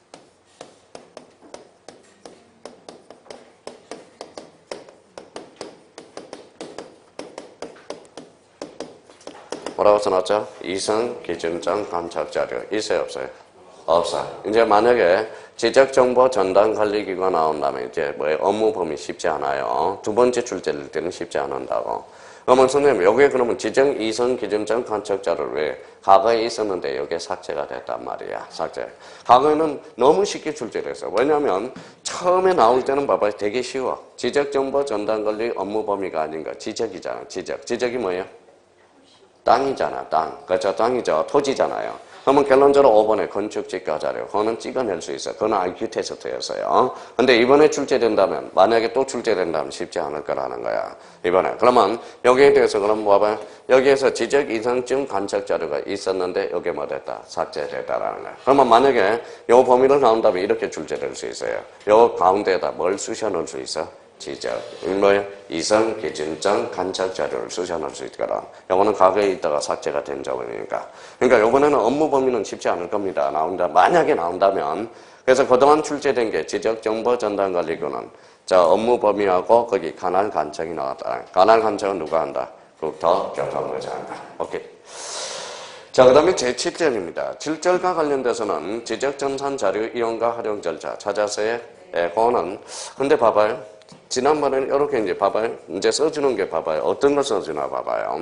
뭐라고 써놨죠? 이성 기준점 감착자료. 있어요, 없어요? 없어요. 이제 만약에 지적정보 전담관리기구가 나온다면 이제 뭐 업무 범위 쉽지 않아요. 두 번째 출제될 때는 쉽지 않은다고. 그러면 선생님, 여기에 그러면 지정 이성 기준점 감착자료를 왜 과거에 있었는데 여기에 삭제가 됐단 말이야. 삭제. 과거에는 너무 쉽게 출제를 했어. 왜냐면 처음에 나올 때는 봐봐요. 되게 쉬워. 지적정보 전담관리 업무 범위가 아닌가. 지적이잖아. 지적. 지적이 뭐예요? 땅이잖아, 땅. 그렇죠? 땅이죠. 토지잖아요. 그러면 결론적으로 오 번에 건축지가 자료. 그거는 찍어낼 수 있어. 그건 아이큐 테스트였어요. 근데 이번에 출제된다면, 만약에 또 출제된다면 쉽지 않을 거라는 거야. 이번에. 그러면 여기에 대해서 그럼 봐봐요. 여기에서 지적 이성증 관측 자료가 있었는데 여기에 뭐 됐다? 삭제됐다라는 거야. 그러면 만약에 요 범위를 나온다면 이렇게 출제될 수 있어요. 요 가운데에다 뭘 쑤셔 넣을 수 있어? 지적. 뭐예요? 이성 기준점 관측 자료를 쑤셔넣을 수 있거든. 요거는 과거에 있다가 삭제가 된 점이니까. 그러니까 요번에는 업무 범위는 쉽지 않을 겁니다. 나온다. 만약에 나온다면. 그래서 그동안 출제된 게 지적정보 전담관리구는 자, 업무 범위하고 거기 관할 관측이 나왔다. 관할 관측은 누가 한다? 국토교통부가 한다. 오케이. 자, 그 다음에 제칠 절입니다. 칠 절과 관련돼서는 지적전산 자료 이용과 활용 절차 찾아서의 예, 그거는 근데 봐봐요. 지난번에는 이렇게 이제 봐봐요. 이제 써주는 게 봐봐요. 어떤 걸 써주나 봐봐요.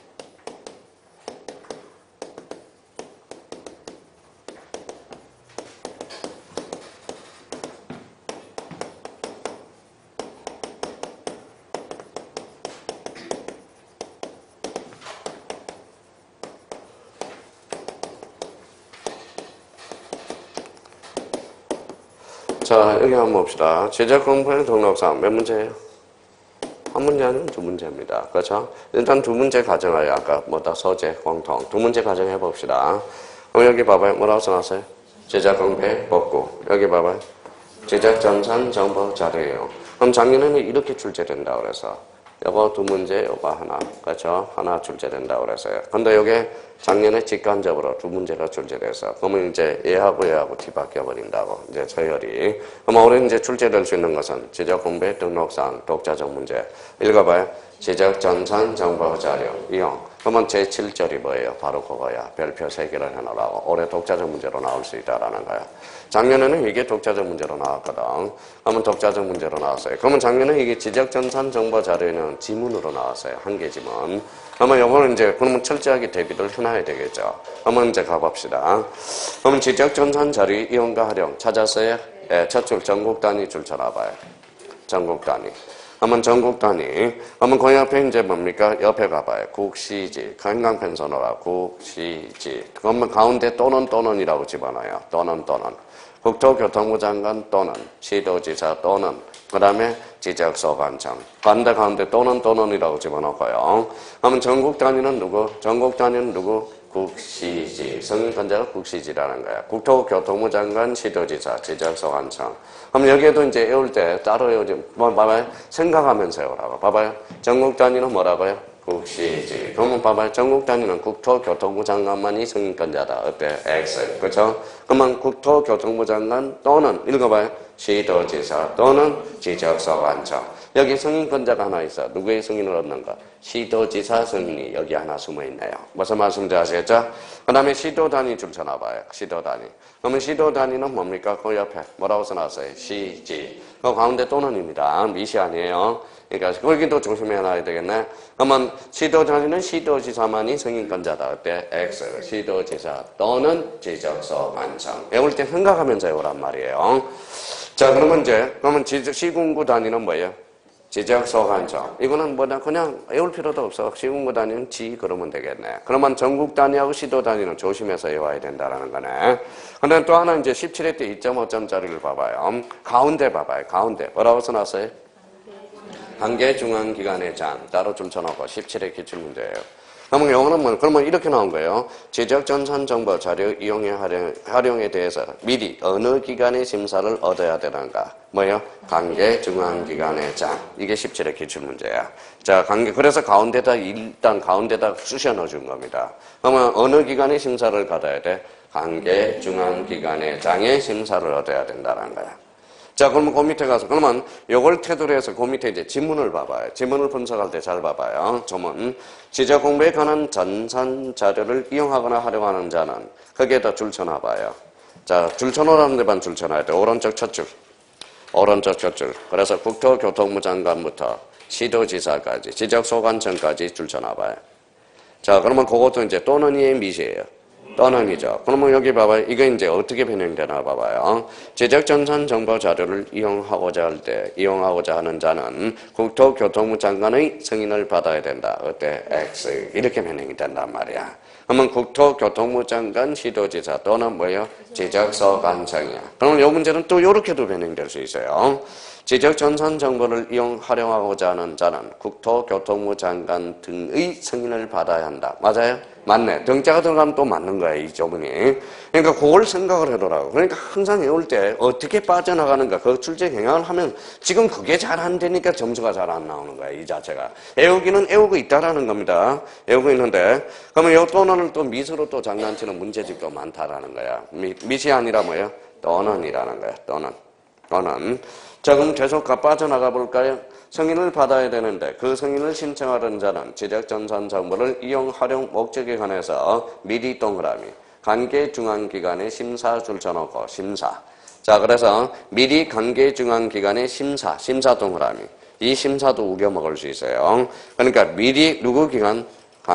자, 여기 한번 봅시다. 지적공부의 등록상 몇 문제예요? 한 문제 아니면 두 문제입니다. 그렇죠? 일단 두 문제 가정하여 아까 뭐다 서재, 공통 두 문제 가정해 봅시다. 그럼 여기 봐봐요. 뭐라고 써놨어요? 지적공부의 복구. 여기 봐봐요. 지적전산 정보 자료예요. 그럼 작년에는 이렇게 출제된다 그래서 요거 두 문제, 요거 하나. 그렇죠? 하나 출제된다 그랬어요. 근데 요게 작년에 직간접으로 두 문제가 출제돼서 그러면 이제 얘하고 얘하고 뒤바뀌어 버린다고. 이제 서열이. 그럼 우리 이제 출제될 수 있는 것은 지적공부의 등록상 독자적 문제. 읽어봐요. 지적전산 정보 자료 이용. 그러면 제칠 절이 뭐예요? 바로 그거야. 별표 세 개를 해놓으라고. 올해 독자적 문제로 나올 수 있다라는 거야. 작년에는 이게 독자적 문제로 나왔거든. 그러면 독자적 문제로 나왔어요. 그러면 작년에 이게 지적전산 정보 자료에는 지문으로 나왔어요. 한 개 지문. 그러면 요거는 이제 그러면 철저하게 대비를 해놔야 되겠죠. 그러면 이제 가봅시다. 그러면 지적전산 자료 이용과 활용 찾았어요? 예, 첫 줄 전국 단위 줄 쳐놔봐요. 전국 단위. 그러면 전국 단위. 그러면 그 옆에 이제 뭡니까? 옆에 가봐요. 국시지. 건강펜션으로 국시지. 그러면 가운데 또는 또는이라고 집어넣어요. 또는 또는. 국토교통부 장관 또는 시도지사 또는 그 다음에 지적소관청. 가운데 가운데 또는 또는이라고 집어넣고요. 그러면 전국 단위는 누구? 전국 단위는 누구? 국시지. 성인권자가 국시지라는 거야. 국토교통부 장관, 시도지사, 지적소관청. 그럼 여기에도 이제 외울 때 따로 외우지. 뭐, 봐봐요. 생각하면서 외우라고. 봐봐요. 전국 단위는 뭐라고요? 국시지. 그러면 봐봐요. 전국 단위는 국토교통부 장관만이 승인권자다. 어때? X. 그렇죠? 그러면 국토교통부 장관 또는 읽어봐요. 시도지사 또는 지적소관청. 여기 승인권자가 하나 있어. 누구의 승인을 얻는가? 시도지사 승인이 여기 하나 숨어있네요. 무슨 말씀인지 아시겠죠? 그 다음에 시도 단위 줄 쳐놔봐요. 시도 단위. 그러면 시도 단위는 뭡니까? 그 옆에 뭐라고 써놨어요? 시지. 그 가운데 또는입니다. 미시 아니에요. 그러니까 거기도 조심해놔야 되겠네. 그러면 시도 단위는 시도지사만이 승인권자다. 어때? X. 시도지사 또는 지적소관청. 외울 때 생각하면서 외우란 말이에요. 자, 그러면 이제 그러면 시군구 단위는 뭐예요? 지적소관청. 이거는 뭐냐, 그냥 외울 필요도 없어. 쉬운 거 다니는 지 그러면 되겠네. 그러면 전국 단위하고 시도 단위는 조심해서 외워야 된다라는 거네. 근데 또 하나 이제 십칠 회 때 이 점 오 점짜리를 봐봐요. 가운데 봐봐요. 가운데. 뭐라고 써놨어요? 관계중앙기관의 장. 따로 줄 쳐놓고 십칠 회 기출문제예요. 그러면 영어는 뭐, 그러면 이렇게 나온 거예요. 지적전산 정보 자료 이용에 활용, 활용에 대해서 미리 어느 기관의 심사를 얻어야 되는가? 뭐요? 관계중앙기관의 장. 이게 십칠 회 기출문제야. 자, 관계, 그래서 가운데다, 일단 가운데다 쑤셔 넣어준 겁니다. 그러면 어느 기관의 심사를 받아야 돼? 관계중앙기관의 장의 심사를 얻어야 된다는 거야. 자, 그러면 그 밑에 가서, 그러면 요걸 태도로 해서 그 밑에 이제 지문을 봐봐요. 지문을 분석할 때 잘 봐봐요. 조문. 지적 공부에 관한 전산 자료를 이용하거나 활용하는 자는 거기에다 줄 쳐놔봐요. 자, 줄 쳐놓으라는 데만 줄 쳐놔야 돼. 오른쪽 첫 줄. 오른쪽 첫 줄. 그래서 국토교통부 장관부터 시도지사까지, 지적소관청까지 줄 쳐놔봐요. 자, 그러면 그것도 이제 또는 이의 미시예요. 또는이죠. 그러면 여기 봐봐요. 이거 이제 어떻게 변형되나 봐봐요. 지적전산 정보 자료를 이용하고자 할 때, 이용하고자 하는 자는 국토교통부 장관의 승인을 받아야 된다. 어때? X. 이렇게 변형이 된단 말이야. 그러면 국토교통부 장관, 시도지사 또는 뭐예요? 지적소관청이야. 그러면 이 문제는 또 이렇게도 변형될 수 있어요. 지적전산 정보를 이용, 활용하고자 하는 자는 국토교통부 장관 등의 승인을 받아야 한다. 맞아요? 맞네. 등자가 들어가면 또 맞는 거야, 이 조문이. 그러니까 그걸 생각을 해보라고. 그러니까 항상 외울 때 어떻게 빠져나가는가, 그 출제 경향을 하면 지금 그게 잘 안 되니까 점수가 잘 안 나오는 거야, 이 자체가. 외우기는 외우고 있다라는 겁니다. 외우고 있는데, 그러면 이 또는을 또 미수로 또 장난치는 문제집도 많다라는 거야. 미, 미시 아니라 뭐예요? 또는이라는 거야, 또는. 또는. 자, 그럼 계속 빠져나가 볼까요? 승인을 받아야 되는데 그 승인을 신청하는 자는 지적전산 정보를 이용, 활용 목적에 관해서 미리 동그라미 관계중앙기관의 심사 줄 쳐놓고 심사. 자, 그래서 미리 관계중앙기관의 심사, 심사 동그라미. 이 심사도 우겨 먹을 수 있어요. 그러니까 미리 누구 기관?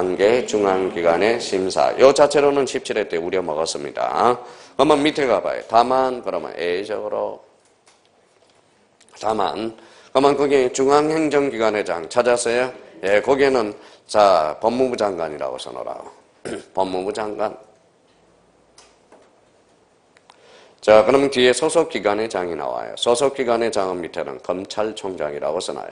관계중앙기관의 심사. 요 자체로는 십칠 회 때 우려 먹었습니다. 그러면 밑에 가봐요. 다만 그러면 A적으로 다만, 그러면 거기 중앙행정기관의 장 찾았어요? 예, 거기에는, 자, 법무부 장관이라고 써놓으라고. 법무부 장관. 자, 그러면 뒤에 소속기관의 장이 나와요. 소속기관의 장은 밑에는 검찰총장이라고 써놔요.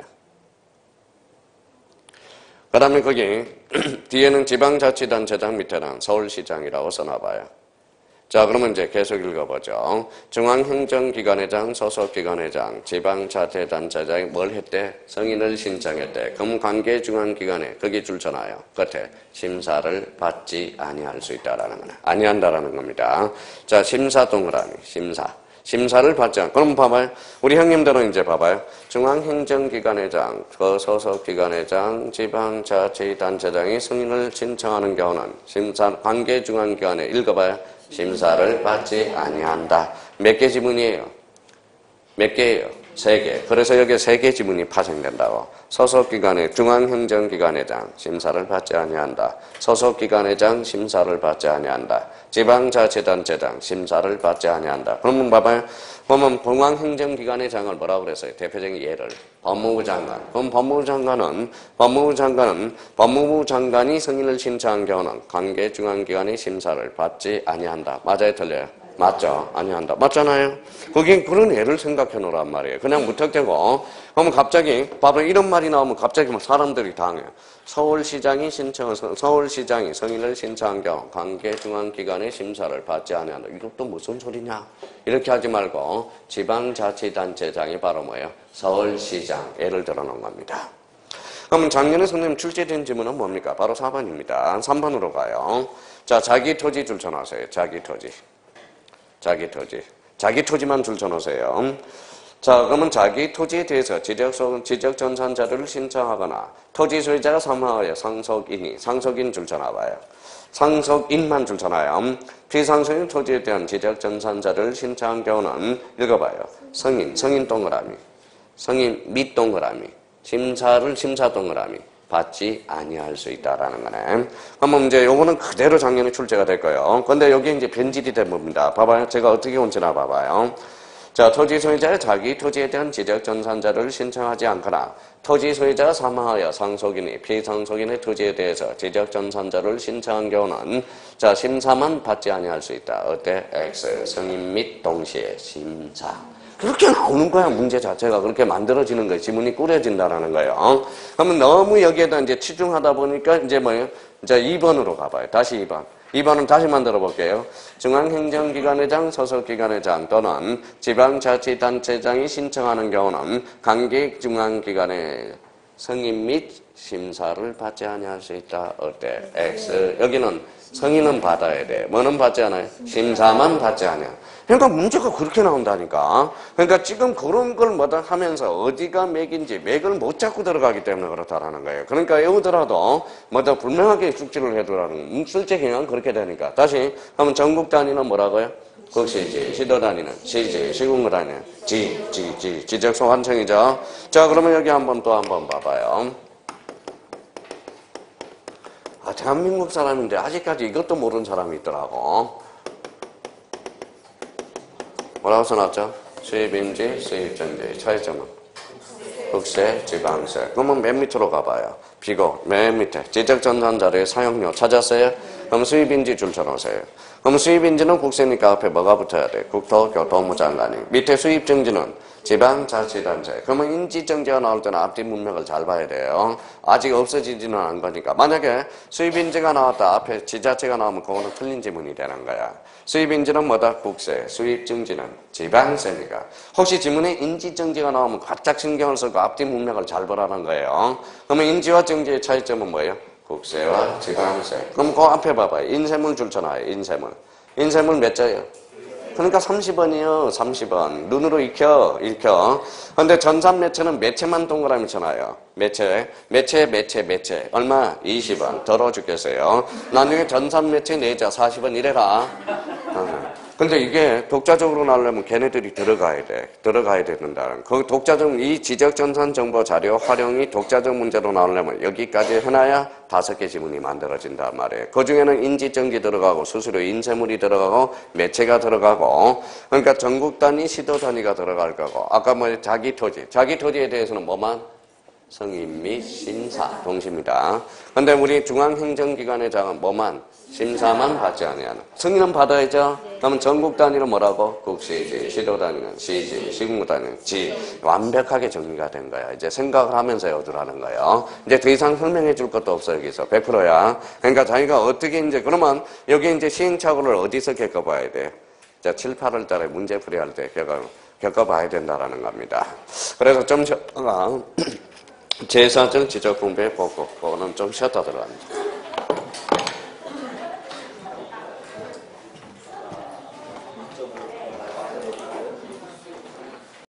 그 다음에 거기, 뒤에는 지방자치단체장 밑에는 서울시장이라고 써놔봐요. 자, 그러면 이제 계속 읽어보죠. 중앙행정기관의 장, 소속기관의 장, 지방자치단체장이 뭘 했대? 승인을 신청했대. 그럼 관계중앙기관에 거기 줄 쳐놔요. 끝에 심사를 받지 아니할 수 있다라는 거네. 아니한다라는 겁니다. 자, 심사 동그라미, 심사. 심사를 받지 않고. 그럼 봐봐요. 우리 형님들은 이제 봐봐요. 중앙행정기관의 장, 그 소속기관의 장, 지방자치단체장이 승인을 신청하는 경우는 심사, 관계중앙기관에 읽어봐요. 심사를 받지 아니한다. 몇 개 지문이에요? 몇 개예요? 세 개. 그래서 여기 세 개 지문이 파생된다고. 소속기관의 중앙행정기관의 장 심사를 받지 아니한다. 소속기관의 장 심사를 받지 아니한다. 지방자치단체장 심사를 받지 아니한다. 그러면 봐봐요. 그러면 중앙행정기관의 장을 뭐라고 그랬어요? 대표적인 예를 법무부 장관. 그럼 법무부 장관은 법무부 장관은 법무부 장관이 승인을 신청한 경우는 관계중앙기관의 심사를 받지 아니한다. 맞아요, 틀려요? 맞죠? 아니한다. 맞잖아요? 거긴 그런 예를 생각해 놓으란 말이에요. 그냥 무턱대고. 그러면 갑자기, 봐봐, 이런 말이 나오면 갑자기 막 사람들이 당해요. 서울시장이 신청, 서울시장이 승인을 신청한 경우 관계중앙기관의 심사를 받지 아니한다. 이것도 무슨 소리냐? 이렇게 하지 말고 지방자치단체장이 바로 뭐예요? 서울시장. 예를 들어 놓은 겁니다. 그러면 작년에 선생님 출제된 지문은 뭡니까? 바로 사 번입니다. 삼 번으로 가요. 자, 자기 토지 줄 쳐놓으세요. 자기 토지. 자기 토지. 자기 토지만 줄 쳐놓으세요. 자, 그러면 자기 토지에 대해서 지적, 지적전산 자료를 신청하거나 토지 소유자가 사망하여 상속인이, 상속인 줄 쳐놔봐요. 상속인만 줄 쳐놔요. 피상속인 토지에 대한 지적전산 자료를 신청한 경우는 읽어봐요. 성인, 성인 동그라미. 성인 및 동그라미. 심사를 심사 동그라미. 받지 아니할 수 있다라는 거네. 그러면 이제 요거는 그대로 작년에 출제가 될 거예요. 근데 여기 이제 변질이 된 겁니다. 봐봐요. 제가 어떻게 온지나 봐봐요. 자, 토지 소유자의 자기 토지에 대한 지적 전산자료를 신청하지 않거나 토지 소유자가 사망하여 상속인이 피상속인의 토지에 대해서 지적 전산자료를 신청한 경우는 자, 심사만 받지 아니할 수 있다. 어때? X. 승인 및 동시에 심사. 그렇게 나오는 거야. 문제 자체가 그렇게 만들어지는 거예요. 지문이 꾸려진다라는 거예요. 어? 그러면 너무 여기에다 이제 치중하다 보니까 이제 뭐예요? 자, 이 번으로 가봐요. 다시 이 번. 이 번은 다시 만들어 볼게요. 중앙행정기관회장, 소속기관회장 또는 지방자치단체장이 신청하는 경우는 관계 중앙기관의 승인 및 심사를 받지 아니할 수 있다. 어때? X. 여기는 승인은 받아야 돼. 뭐는 받지 않아요? 심사만 받지 않아요. 그러니까 문제가 그렇게 나온다니까. 그러니까 지금 그런 걸 뭐다 하면서 어디가 맥인지 맥을 못 잡고 들어가기 때문에 그렇다라는 거예요. 그러니까 외우더라도 뭐다 분명하게 숙지를 해두라는 실제 경향은 그렇게 되니까. 다시 한번 전국 단위는 뭐라고요? 국시지, 시도 단위는 시지, 시군구 단위는 지, 지, 지, 지적소관청이죠. 자, 그러면 여기 한번 또 한번 봐봐요. 아, 대한민국 사람인데 아직까지 이것도 모르는 사람이 있더라고. 뭐라고 써놨죠? 수입인지, 수입정지, 차이점은? 국세, 지방세. 그러면 맨 밑으로 가봐요. 비고, 맨 밑에. 지적전산자료의 사용료 찾았어요? 그럼 수입인지 줄 쳐놓으세요. 그럼 수입인지는 국세니까 앞에 뭐가 붙어야 돼? 국토, 교통부 장관이. 밑에 수입정지는 지방자치단체. 그러면 인지정지가 나올 때는 앞뒤 문맥을 잘 봐야 돼요. 아직 없어지지는 않은 거니까. 만약에 수입인지가 나왔다. 앞에 지자체가 나오면 그거는 틀린 지문이 되는 거야. 수입인지는 뭐다? 국세. 수입정지는 지방세니까. 혹시 지문에 인지정지가 나오면 바짝 신경을 쓰고 앞뒤 문맥을 잘 보라는 거예요. 그러면 인지와 정지의 차이점은 뭐예요? 국세와 지방세. 그럼 그 앞에 봐봐요. 인쇄물 줄쳐놔요. 인쇄물. 인쇄물 몇 자예요? 그러니까 삼십 원이요. 삼십 원. 눈으로 익혀. 읽혀. 근데 전산 매체는 매체만 동그라미 쳐놔요. 매체. 매체, 매체, 매체. 얼마? 이십 원. 더러워 죽겠어요. 나중에 전산 매체 내자 사십 원 이래라. 근데 이게 독자적으로 나오려면 걔네들이 들어가야 돼. 들어가야 된다는. 그 독자적, 이 지적전산 정보 자료 활용이 독자적 문제로 나오려면 여기까지 해놔야 다섯 개 지문이 만들어진단 말이에요. 그 중에는 인지정지 들어가고 수수료 인쇄물이 들어가고 매체가 들어가고 그러니까 전국 단위, 시도 단위가 들어갈 거고 아까 뭐 자기 토지. 자기 토지에 대해서는 뭐만? 승인 및 심사 동시입니다. 근데 우리 중앙행정기관의 장은 뭐만? 심사만 받지 않아요. 승인은 받아야죠. 그러면 전국 단위는 뭐라고? 국시지, 시도 단위는 시지, 시군구 단위는 지. 완벽하게 정리가 된 거야. 이제 생각을 하면서 외우라는 거예요. 이제 더 이상 설명해 줄 것도 없어 여기서 백 퍼센트야. 그러니까 자기가 어떻게 이제 그러면 여기 이제 시행착오를 어디서 겪어봐야 돼? 자, 칠, 팔월 달에 문제 풀이할 때 겪어 겪어봐야 된다라는 겁니다. 그래서 좀 쉬었다가 제사적 지적 공부에 보고 그거는 좀 쉬었다 들어갑니다.